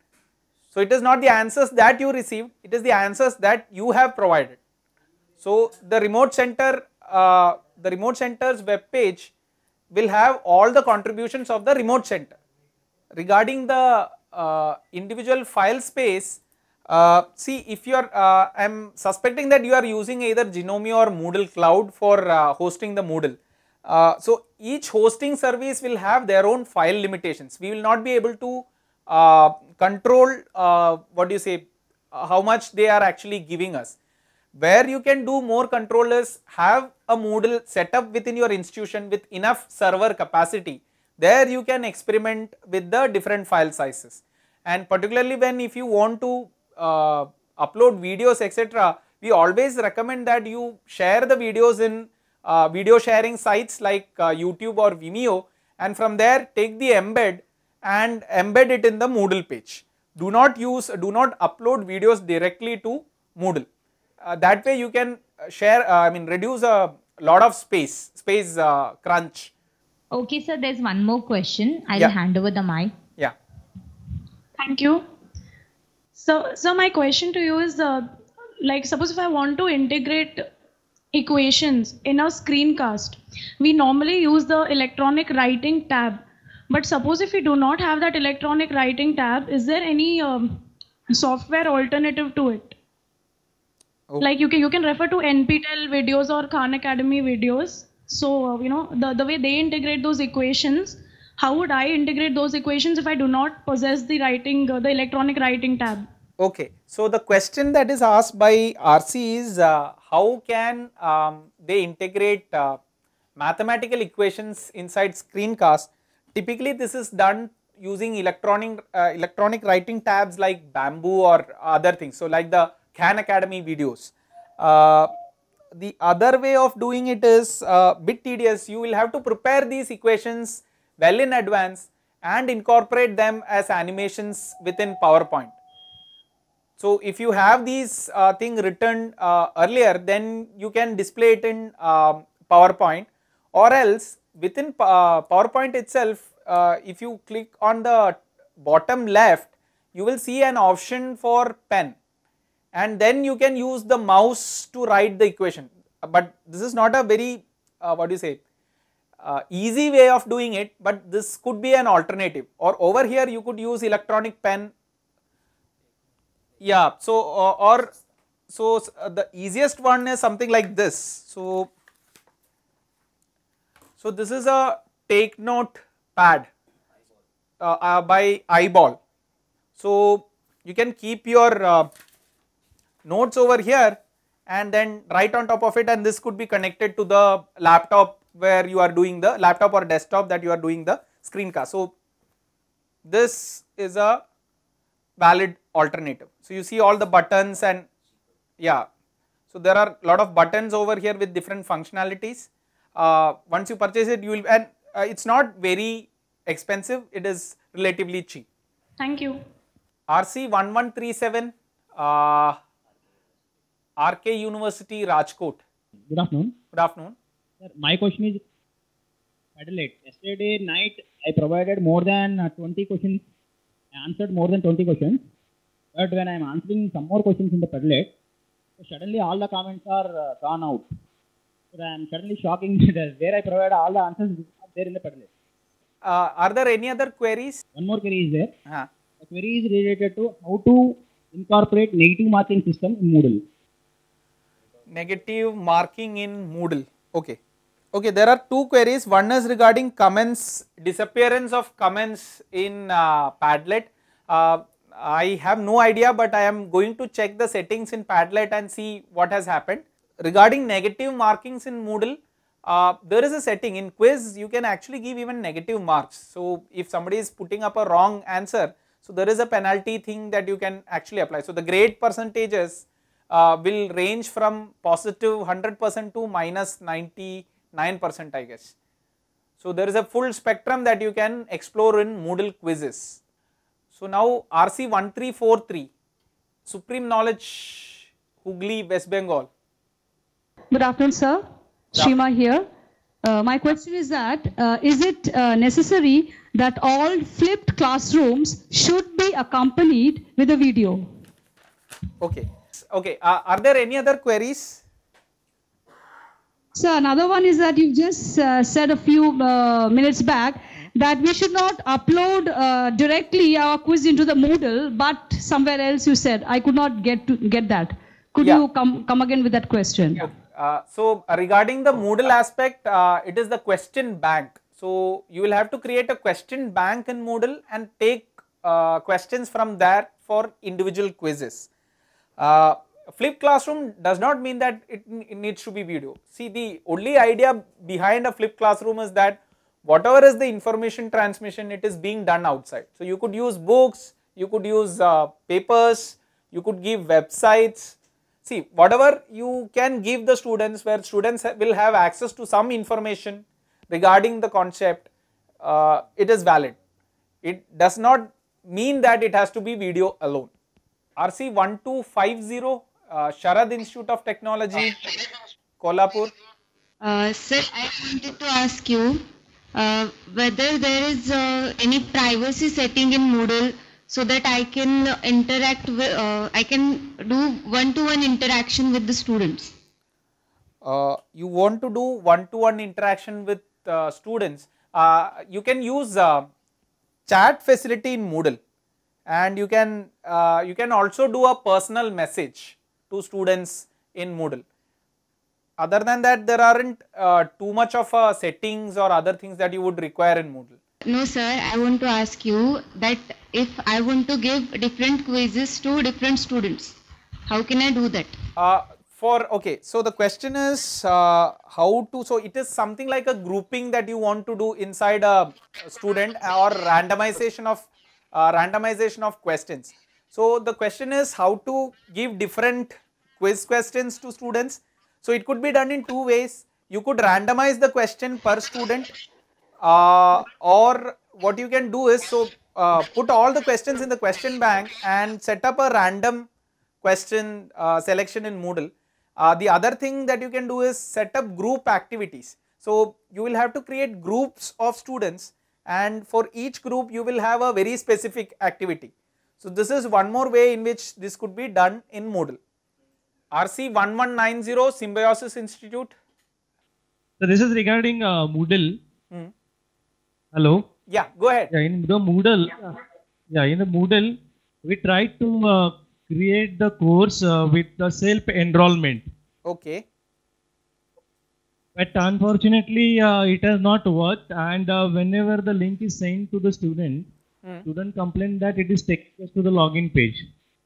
So it is not the answers that you received, it is the answers that you have provided. So the remote center, uh, the remote center's web page will have all the contributions of the remote center. Regarding the uh, individual file space, uh, see if you are, uh, I am suspecting that you are using either Genome or Moodle Cloud for uh, hosting the Moodle. Uh, so each hosting service will have their own file limitations. We will not be able to uh, control uh, what do you say, uh, how much they are actually giving us. Where you can do more control is have a Moodle set up within your institution with enough server capacity. There you can experiment with the different file sizes, and particularly when if you want to uh, upload videos etc, we always recommend that you share the videos in uh, video sharing sites like uh, YouTube or Vimeo, and from there take the embed and embed it in the Moodle page. Do not use, do not upload videos directly to Moodle. Uh, that way you can share, uh, I mean reduce a lot of space, space uh, crunch. okay, sir, there's one more question. I'll Yeah. hand over the mic. Yeah. Thank you. So, so my question to you is, uh, like, suppose if I want to integrate equations in a screencast, we normally use the electronic writing tab. But suppose if we do not have that electronic writing tab, is there any um, software alternative to it? Oh. Like you can you can refer to N P T E L videos or Khan Academy videos. So uh, you know the the way they integrate those equations. How would I integrate those equations if I do not possess the writing uh, the electronic writing tab? Okay, so the question that is asked by R C is uh, how can um, they integrate uh, mathematical equations inside screencast. Typically this is done using electronic uh, electronic writing tabs like Bamboo or other things, so like the Khan Academy videos. Uh, the other way of doing it is a bit tedious. You will have to prepare these equations well in advance and incorporate them as animations within PowerPoint. So if you have these uh, thing written uh, earlier, then you can display it in uh, PowerPoint, or else within uh, PowerPoint itself, uh, if you click on the bottom left, you will see an option for pen, and then you can use the mouse to write the equation. But this is not a very uh, what do you say uh, easy way of doing it, but this could be an alternative. Or over here you could use electronic pen. Yeah, so uh, or so uh, the easiest one is something like this. So, so this is a take note pad uh, uh, by Eyeball. So you can keep your uh, notes over here and then write on top of it, and this could be connected to the laptop where you are doing the laptop or desktop that you are doing the screencast. So this is a valid alternative. So you see all the buttons, and yeah, so there are a lot of buttons over here with different functionalities. Uh, once you purchase it, you will, and uh, it's not very expensive, it is relatively cheap. Thank you. R C one one three seven, uh, R K University, Rajkot. Good afternoon. Good afternoon. Sir, my question is Padlet. Yesterday night I provided more than uh, twenty questions, I answered more than twenty questions, but when I am answering some more questions in the Padlet, so suddenly all the comments are uh, gone out. So I am suddenly shocking that where I provided all the answers is not there in the Padlet. Uh, are there any other queries? One more query is there. Uh -huh. The query is related to how to incorporate negative marking system in Moodle. Negative marking in Moodle. Okay. Okay, there are two queries. One is regarding comments, disappearance of comments in uh, Padlet. Uh, I have no idea, but I am going to check the settings in Padlet and see what has happened. Regarding negative markings in Moodle, uh, there is a setting in quiz. You can actually give even negative marks. So if somebody is putting up a wrong answer, so there is a penalty thing that you can actually apply. So the grade percentages uh, will range from positive one hundred percent to minus ninety-nine percent, I guess. So there is a full spectrum that you can explore in Moodle quizzes. So now R C one three four three, Supreme Knowledge, Hooghly, West Bengal. Good afternoon, sir. Shima here. Uh, my question is that, uh, is it uh, necessary that all flipped classrooms should be accompanied with a video? Okay. Okay. Uh, are there any other queries? So another one is that you just uh, said a few uh, minutes back that we should not upload uh, directly our quiz into the Moodle, but somewhere else you said. I could not get to get that. Could Yeah. you come come again with that question? Yeah. Uh, so uh, regarding the Moodle aspect, uh, it is the question bank. So you will have to create a question bank in Moodle and take uh, questions from there for individual quizzes. Uh, Flipped classroom does not mean that it, it needs to be video. See, the only idea behind a flipped classroom is that whatever is the information transmission, it is being done outside. So you could use books, you could use uh, papers, you could give websites. See, whatever you can give the students, where students will have access to some information regarding the concept, uh, it is valid. It does not mean that it has to be video alone. R C one two five zero, uh, Sharad Institute of Technology, Kolhapur. Uh, sir, I wanted to ask you uh, whether there is uh, any privacy setting in Moodle so that I can interact with, uh, I can do one-to-one interaction with the students. Uh, you want to do one-to-one interaction with uh, students, uh, you can use uh, chat facility in Moodle, and you can uh, you can also do a personal message to students in Moodle. Other than that, there aren't uh, too much of uh, settings or other things that you would require in Moodle. no, sir. I want to ask you that if I want to give different quizzes to different students, how can I do that? Uh, for okay, so the question is uh, how to. So it is something like a grouping that you want to do inside a student or randomization of uh, randomization of questions. So the question is how to give different quiz questions to students. So it could be done in two ways. You could randomize the question per student, uh, or what you can do is, so uh, put all the questions in the question bank and set up a random question uh, selection in Moodle. Uh, the other thing that you can do is set up group activities. So you will have to create groups of students, and for each group you will have a very specific activity. So this is one more way in which this could be done in Moodle. R C one one nine zero, Symbiosis Institute. So this is regarding uh, Moodle. Hmm. Hello. Yeah, go ahead. Yeah, in the Moodle. Yeah, in the Moodle, we try to uh, create the course uh, with the self-enrollment. Okay. But unfortunately, uh, it has not worked, and uh, whenever the link is sent to the student, Hmm. student complain that it is taking us to the login page.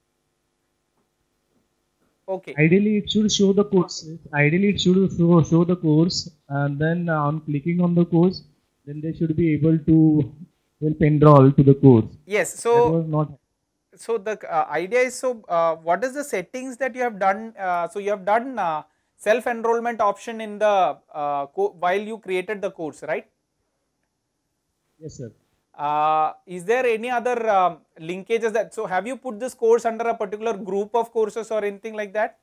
Okay. Ideally, it should show the course. Ideally, it should show, show the course, and then uh, on clicking on the course, then they should be able to help enroll to the course. Yes. That So was not. so the uh, idea is, so uh, what is the settings that you have done? Uh, so you have done uh, self enrollment option in the uh, while you created the course, right? Yes, sir. Uh, is there any other um, linkages that, so have you put this course under a particular group of courses or anything like that?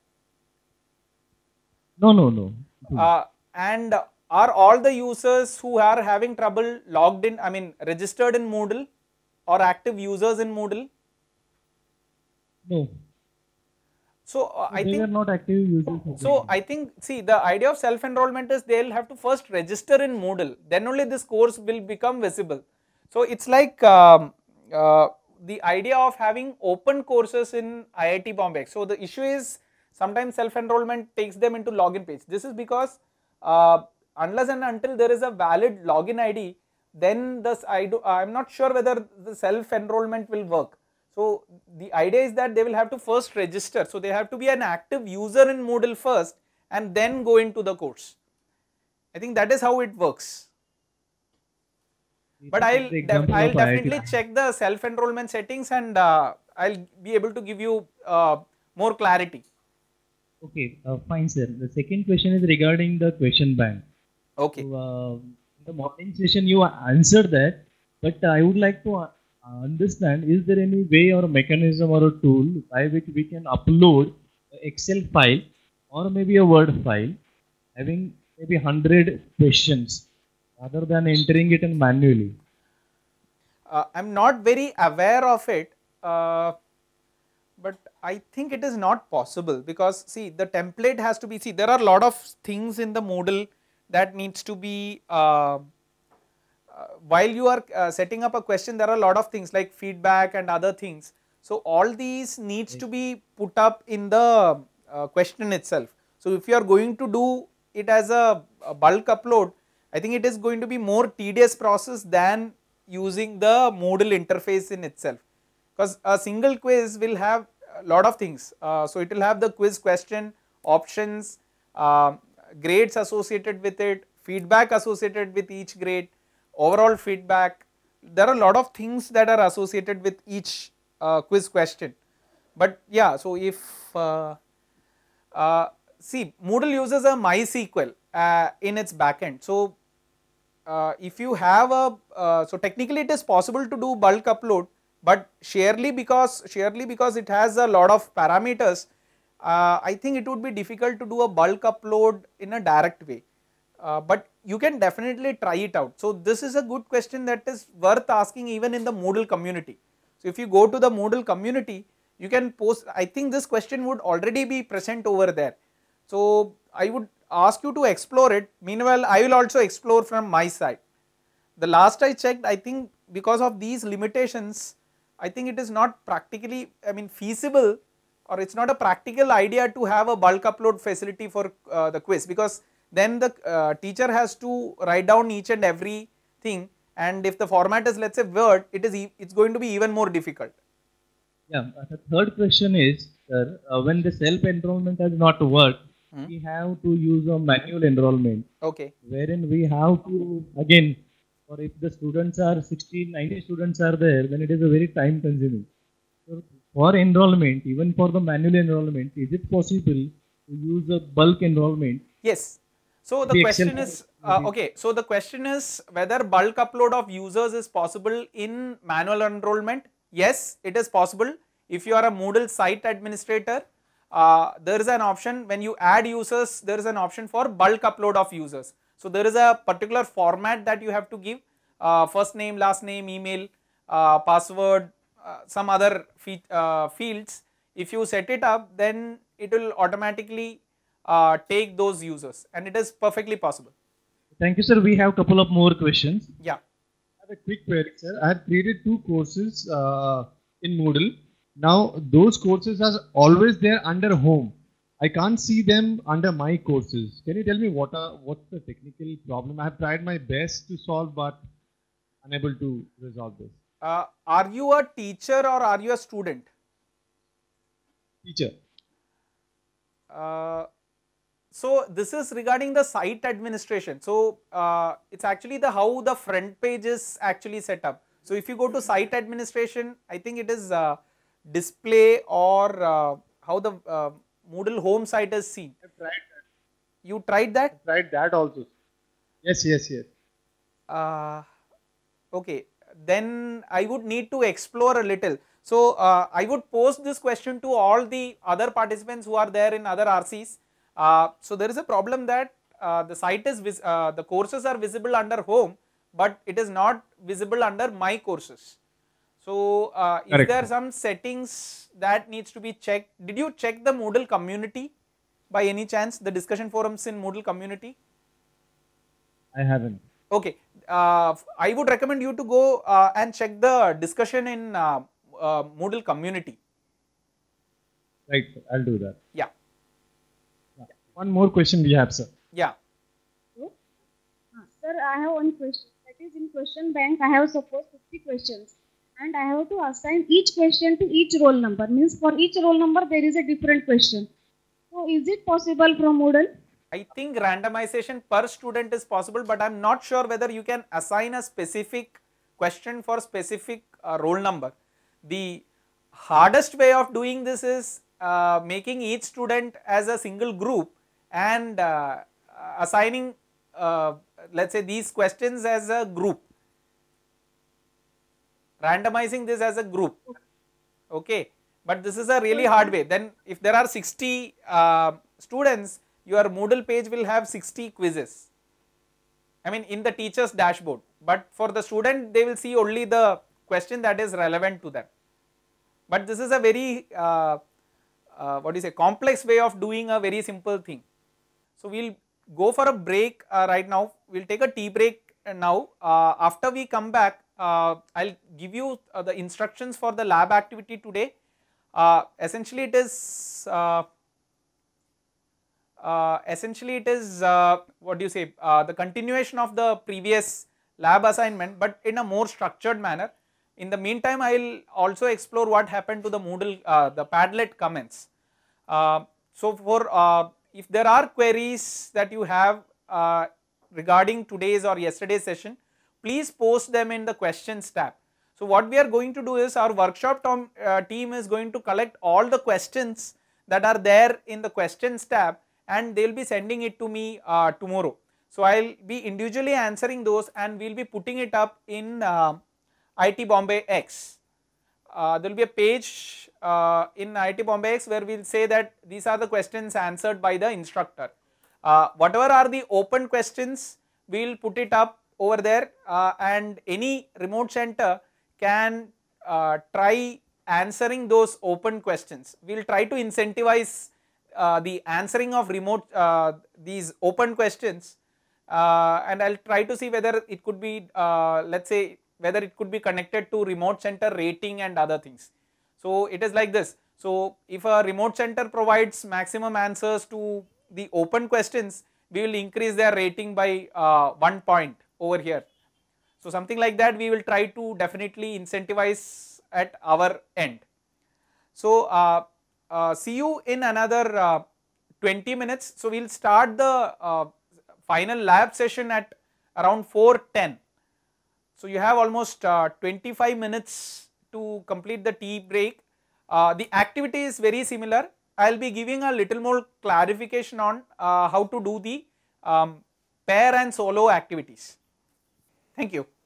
No, no, no. Uh, and are all the users who are having trouble logged in, I mean registered in Moodle or active users in Moodle? No. So uh, I they think are not active users. So I think, see, the idea of self enrollment is they will have to first register in Moodle, then only this course will become visible. So it's like um, uh, the idea of having open courses in I I T Bombay. So the issue is sometimes self enrollment takes them into login page. This is because uh, unless and until there is a valid login I D, then this I do I am not sure whether the self enrollment will work. So the idea is that they will have to first register. So they have to be an active user in Moodle first and then go into the course. I think that is how it works. But I'll, def I'll definitely check the self enrollment settings, and uh, I'll be able to give you uh, more clarity. Okay, uh, fine, sir. The second question is regarding the question bank. Okay. So, uh, in the morning session, you answered that, but I would like to uh, understand: is there any way or mechanism or a tool by which we can upload an Excel file or maybe a Word file having maybe one hundred questions, rather than entering it in manually? Uh, I am not very aware of it, uh, but I think it is not possible, because see, the template has to be, see, there are a lot of things in the Moodle that needs to be, uh, uh, while you are uh, setting up a question, there are a lot of things like feedback and other things. So all these needs to be put up in the uh, question itself. So if you are going to do it as a, a bulk upload, I think it is going to be more tedious process than using the Moodle interface in itself, because a single quiz will have a lot of things. Uh, so it will have the quiz question, options, uh, grades associated with it, feedback associated with each grade, overall feedback. There are a lot of things that are associated with each uh, quiz question. But yeah, so if uh, uh, see, Moodle uses a MySQL uh, in its backend. So uh, if you have a, uh, so technically it is possible to do bulk upload, but sheerly because, sheerly because it has a lot of parameters, uh, I think it would be difficult to do a bulk upload in a direct way. Uh, but you can definitely try it out. So this is a good question that is worth asking even in the Moodle community. So if you go to the Moodle community, you can post, I think this question would already be present over there. So I would ask you to explore it. Meanwhile, I will also explore from my side. The last I checked, I think because of these limitations, I think it is not practically, I mean feasible, or it's not a practical idea to have a bulk upload facility for uh, the quiz, because then the uh, teacher has to write down each and every thing, and if the format is, let's say, Word, it is e it's going to be even more difficult. Yeah, uh, the third question is, sir, uh, when the self-enrollment has not worked, Hmm. we have to use a manual enrollment, Okay. wherein we have to, again, or if the students are sixty, ninety students are there, then it is a very time consuming. So for enrollment, even for the manual enrollment, is it possible to use a bulk enrollment? Yes. So the The question Excel is, uh, okay, so the question is whether bulk upload of users is possible in manual enrollment. Yes, it is possible. If you are a Moodle site administrator, uh, there is an option when you add users, there is an option for bulk upload of users. So there is a particular format that you have to give, uh, first name, last name, email, uh, password, uh, some other fe uh, fields. If you set it up, then it will automatically uh, take those users, and it is perfectly possible. Thank you, sir. We have a couple of more questions. Yeah. I have a quick query, sir. I have created two courses uh, in Moodle. Now, those courses are always there under home. I can't see them under my courses. Can you tell me what are what's the technical problem? I have tried my best to solve, but unable to resolve this. Uh, are you a teacher or are you a student? Teacher. Uh, so this is regarding the site administration. So uh, it's actually the how the front page is actually set up. So if you go to site administration, I think it is uh, display or uh, how the uh, Moodle home site is seen. I've tried that. You tried that? I've tried that also. Yes, yes, yes. Uh, okay, then I would need to explore a little. So uh, I would post this question to all the other participants who are there in other R Cs. Uh, so there is a problem that uh, the site is, vis uh, the courses are visible under home, but it is not visible under my courses. So uh, is Correct. there some settings that needs to be checked? Did you check the Moodle community by any chance, the discussion forums in Moodle community? I haven't. Okay, uh, I would recommend you to go uh, and check the discussion in uh, uh, Moodle community. Right, sir. I'll do that. Yeah. Yeah. One more question we have, sir. Yeah. Uh, Sir, I have one question. That is, in question bank, I have suppose fifty questions, and I have to assign each question to each roll number. Means for each roll number there is a different question. So is it possible from Moodle? I think randomization per student is possible, but I am not sure whether you can assign a specific question for specific uh, roll number. The hardest way of doing this is uh, making each student as a single group and uh, assigning uh, let's say these questions as a group, randomizing this as a group. Okay, but this is a really hard way. Then if there are sixty uh, students, your Moodle page will have sixty quizzes, I mean in the teacher's dashboard, but for the student they will see only the question that is relevant to them. But this is a very uh, uh, what do you say, complex way of doing a very simple thing. So we will go for a break uh, right now. We will take a tea break now. Uh, after we come back, uh, I will give you uh, the instructions for the lab activity today. Uh, essentially it is uh, uh, essentially it is uh, what do you say, uh, the continuation of the previous lab assignment, but in a more structured manner. In the meantime, I will also explore what happened to the Moodle, uh, the Padlet comments. Uh, so for uh, if there are queries that you have uh, regarding today's or yesterday's session, please post them in the questions tab. So what we are going to do is our workshop tom, uh, team is going to collect all the questions that are there in the questions tab, and they will be sending it to me uh, tomorrow. So I will be individually answering those, and we will be putting it up in uh, I I T Bombay X. Uh, there will be a page uh, in I I T Bombay X where we will say that these are the questions answered by the instructor. Uh, whatever are the open questions, we will put it up over there, uh, and any remote center can uh, try answering those open questions. We will try to incentivize uh, the answering of remote uh, these open questions, uh, and I will try to see whether it could be uh, let us say whether it could be connected to remote center rating and other things. So it is like this. So if a remote center provides maximum answers to the open questions, we will increase their rating by uh, one point over here. So something like that we will try to definitely incentivize at our end. So uh, uh, see you in another uh, twenty minutes. So we will start the uh, final lab session at around four ten. So you have almost uh, twenty-five minutes to complete the tea break. Uh, the activity is very similar. I will be giving a little more clarification on uh, how to do the um, pair and solo activities. Thank you.